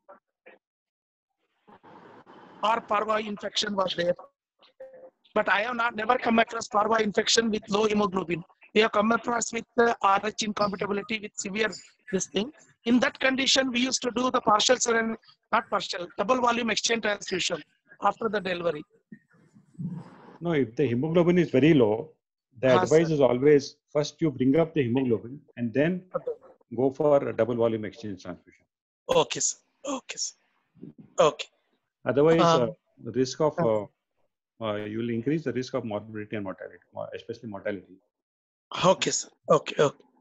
Or parva infection was there. But I have never come across parva infection with low hemoglobin. We have come across with RH incompatibility with severe this thing. In that condition, we used to do the double volume exchange transfusion after the delivery. No, if the hemoglobin is very low, the advice is always first you bring up the hemoglobin and then go for a double volume exchange transfusion. Okay, sir. Okay, sir. Okay. Otherwise, the risk of you will increase the risk of morbidity and mortality, especially mortality. Okay, sir. Okay.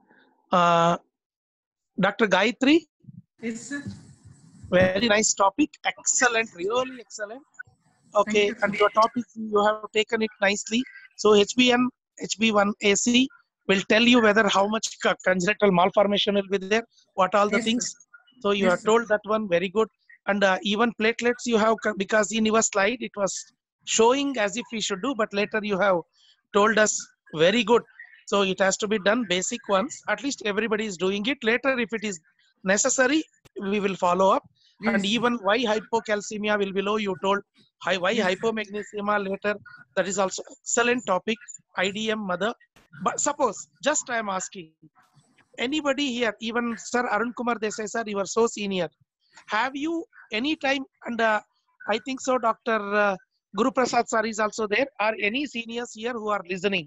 Dr. Gayatri? Yes, sir. Very nice topic. Excellent. Really excellent. Okay. And your topic, you have taken it nicely. So HB1AC will tell you whether how much congenital malformation will be there, what all the things. Sir. So you have told that one very good. And even platelets you have, because in your slide it was showing as if we should do, but later you have told us very good. So it has to be done basic ones. At least everybody is doing it. Later, if it is necessary, we will follow up. Yes. And even why hypocalcemia will be low, you told. Why hypomagnesemia later, that is also excellent topic. IDM mother. But suppose, just I am asking, anybody here, even Sir Arun Kumar Desai sir, you are so senior. Have you any time, and I think so Dr. Guru Prasad sir is also there, are any seniors here who are listening?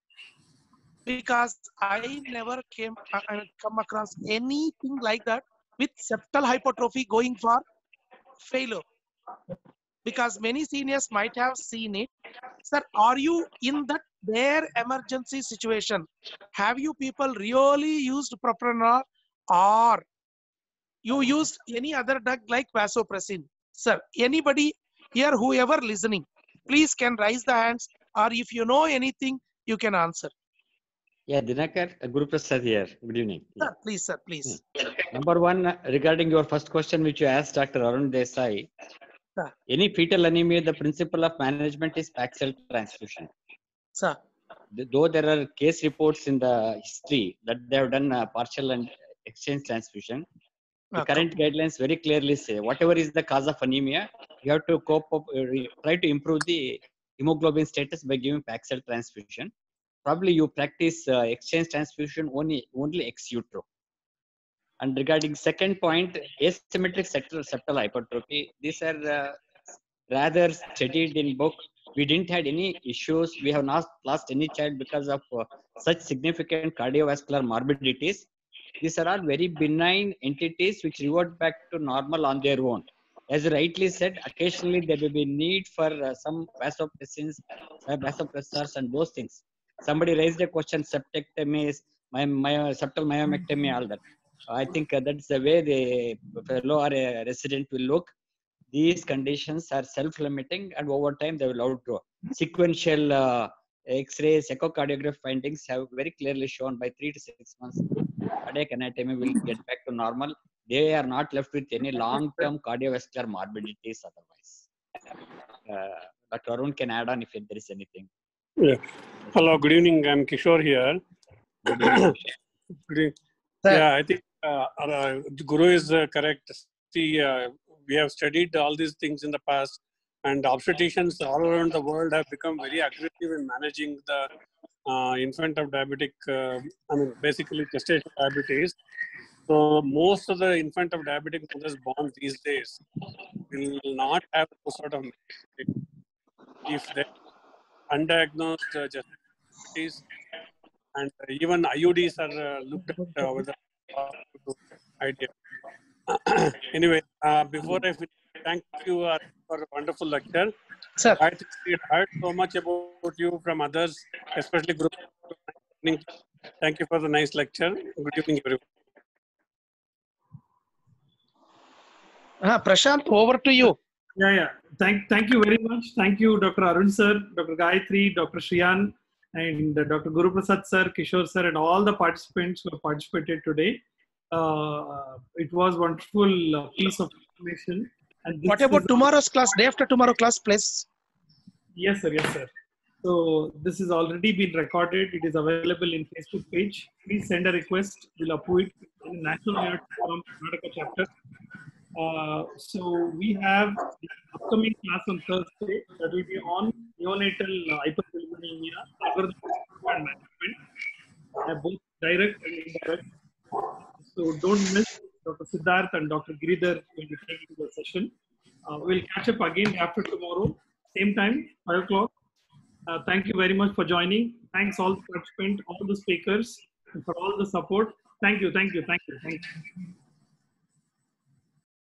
Because I never come across anything like that with septal hypertrophy going for failure. Because many seniors might have seen it. Sir, are you in that their emergency situation? Have you people really used propranolol, or you used any other drug like vasopressin? Sir, anybody here, whoever listening, please can raise the hands, or if you know anything, you can answer. Yeah, Dinakar, Guru Prasad here. Good evening. Sir, please, sir, please. Number one, regarding your first question, which you asked Dr. Arun Desai, Sir. Any fetal anemia, the principle of management is packed cell transfusion. Sir. Though there are case reports in the history that they have done partial and exchange transfusion, the current guidelines very clearly say whatever is the cause of anemia, you have to cope up, try to improve the hemoglobin status by giving packed cell transfusion. Probably you practice exchange transfusion only ex utero. And regarding second point, asymmetric septal hypertrophy, these are rather studied in book. We didn't had any issues. We have not lost any child because of such significant cardiovascular morbidities. These are all very benign entities which revert back to normal on their own. As you rightly said, occasionally there will be need for some vasopressors and those things. Somebody raised a question, septectomy, septal myomectomy, all that. I think that's the way the fellow or a resident will look. These conditions are self-limiting and over time they will outgrow. Sequential X-rays, echocardiograph findings have very clearly shown by 3 to 6 months, cardiac anatomy will get back to normal. They are not left with any long-term cardiovascular morbidities otherwise. Dr. Arun can add on if there is anything. Yeah. Hello, good evening. I'm Kishore here. Good evening. Yeah, I think Guru is correct. See, we have studied all these things in the past, and obstetricians all around the world have become very aggressive in managing the infant of diabetic, basically gestational diabetes. So most of the infant of diabetic mothers born these days will not have those sort of if they undiagnosed diabetes, and even IUDs are looked at with the idea. Anyway, before I finish, thank you for a wonderful lecture. Sir. I think we heard so much about you from others, especially group. Thank you for the nice lecture. Good evening, everyone. Prashant, over to you. Yeah. Thank you very much. Thank you, Dr. Arun sir, Dr. Gayatri, Dr. Shriyan, and Dr. Guru Prasad sir, Kishore sir, and all the participants who have participated today. It was wonderful piece of information. And what about tomorrow's class, day after tomorrow class, please? Yes, sir. Yes, sir. So this has already been recorded. It is available in Facebook page. Please send a request. We'll approve it in the National Unity Forum Karnataka chapter. So we have the upcoming class on Thursday that will be on neonatal hyperbilirubinemia, and management, both direct and indirect. So don't miss Dr. Siddharth and Dr. Giridhar will be taking the session. We'll catch up again after tomorrow, same time, 5 o'clock. Thank you very much for joining. Thanks all the participants, all the speakers, and for all the support. Thank you.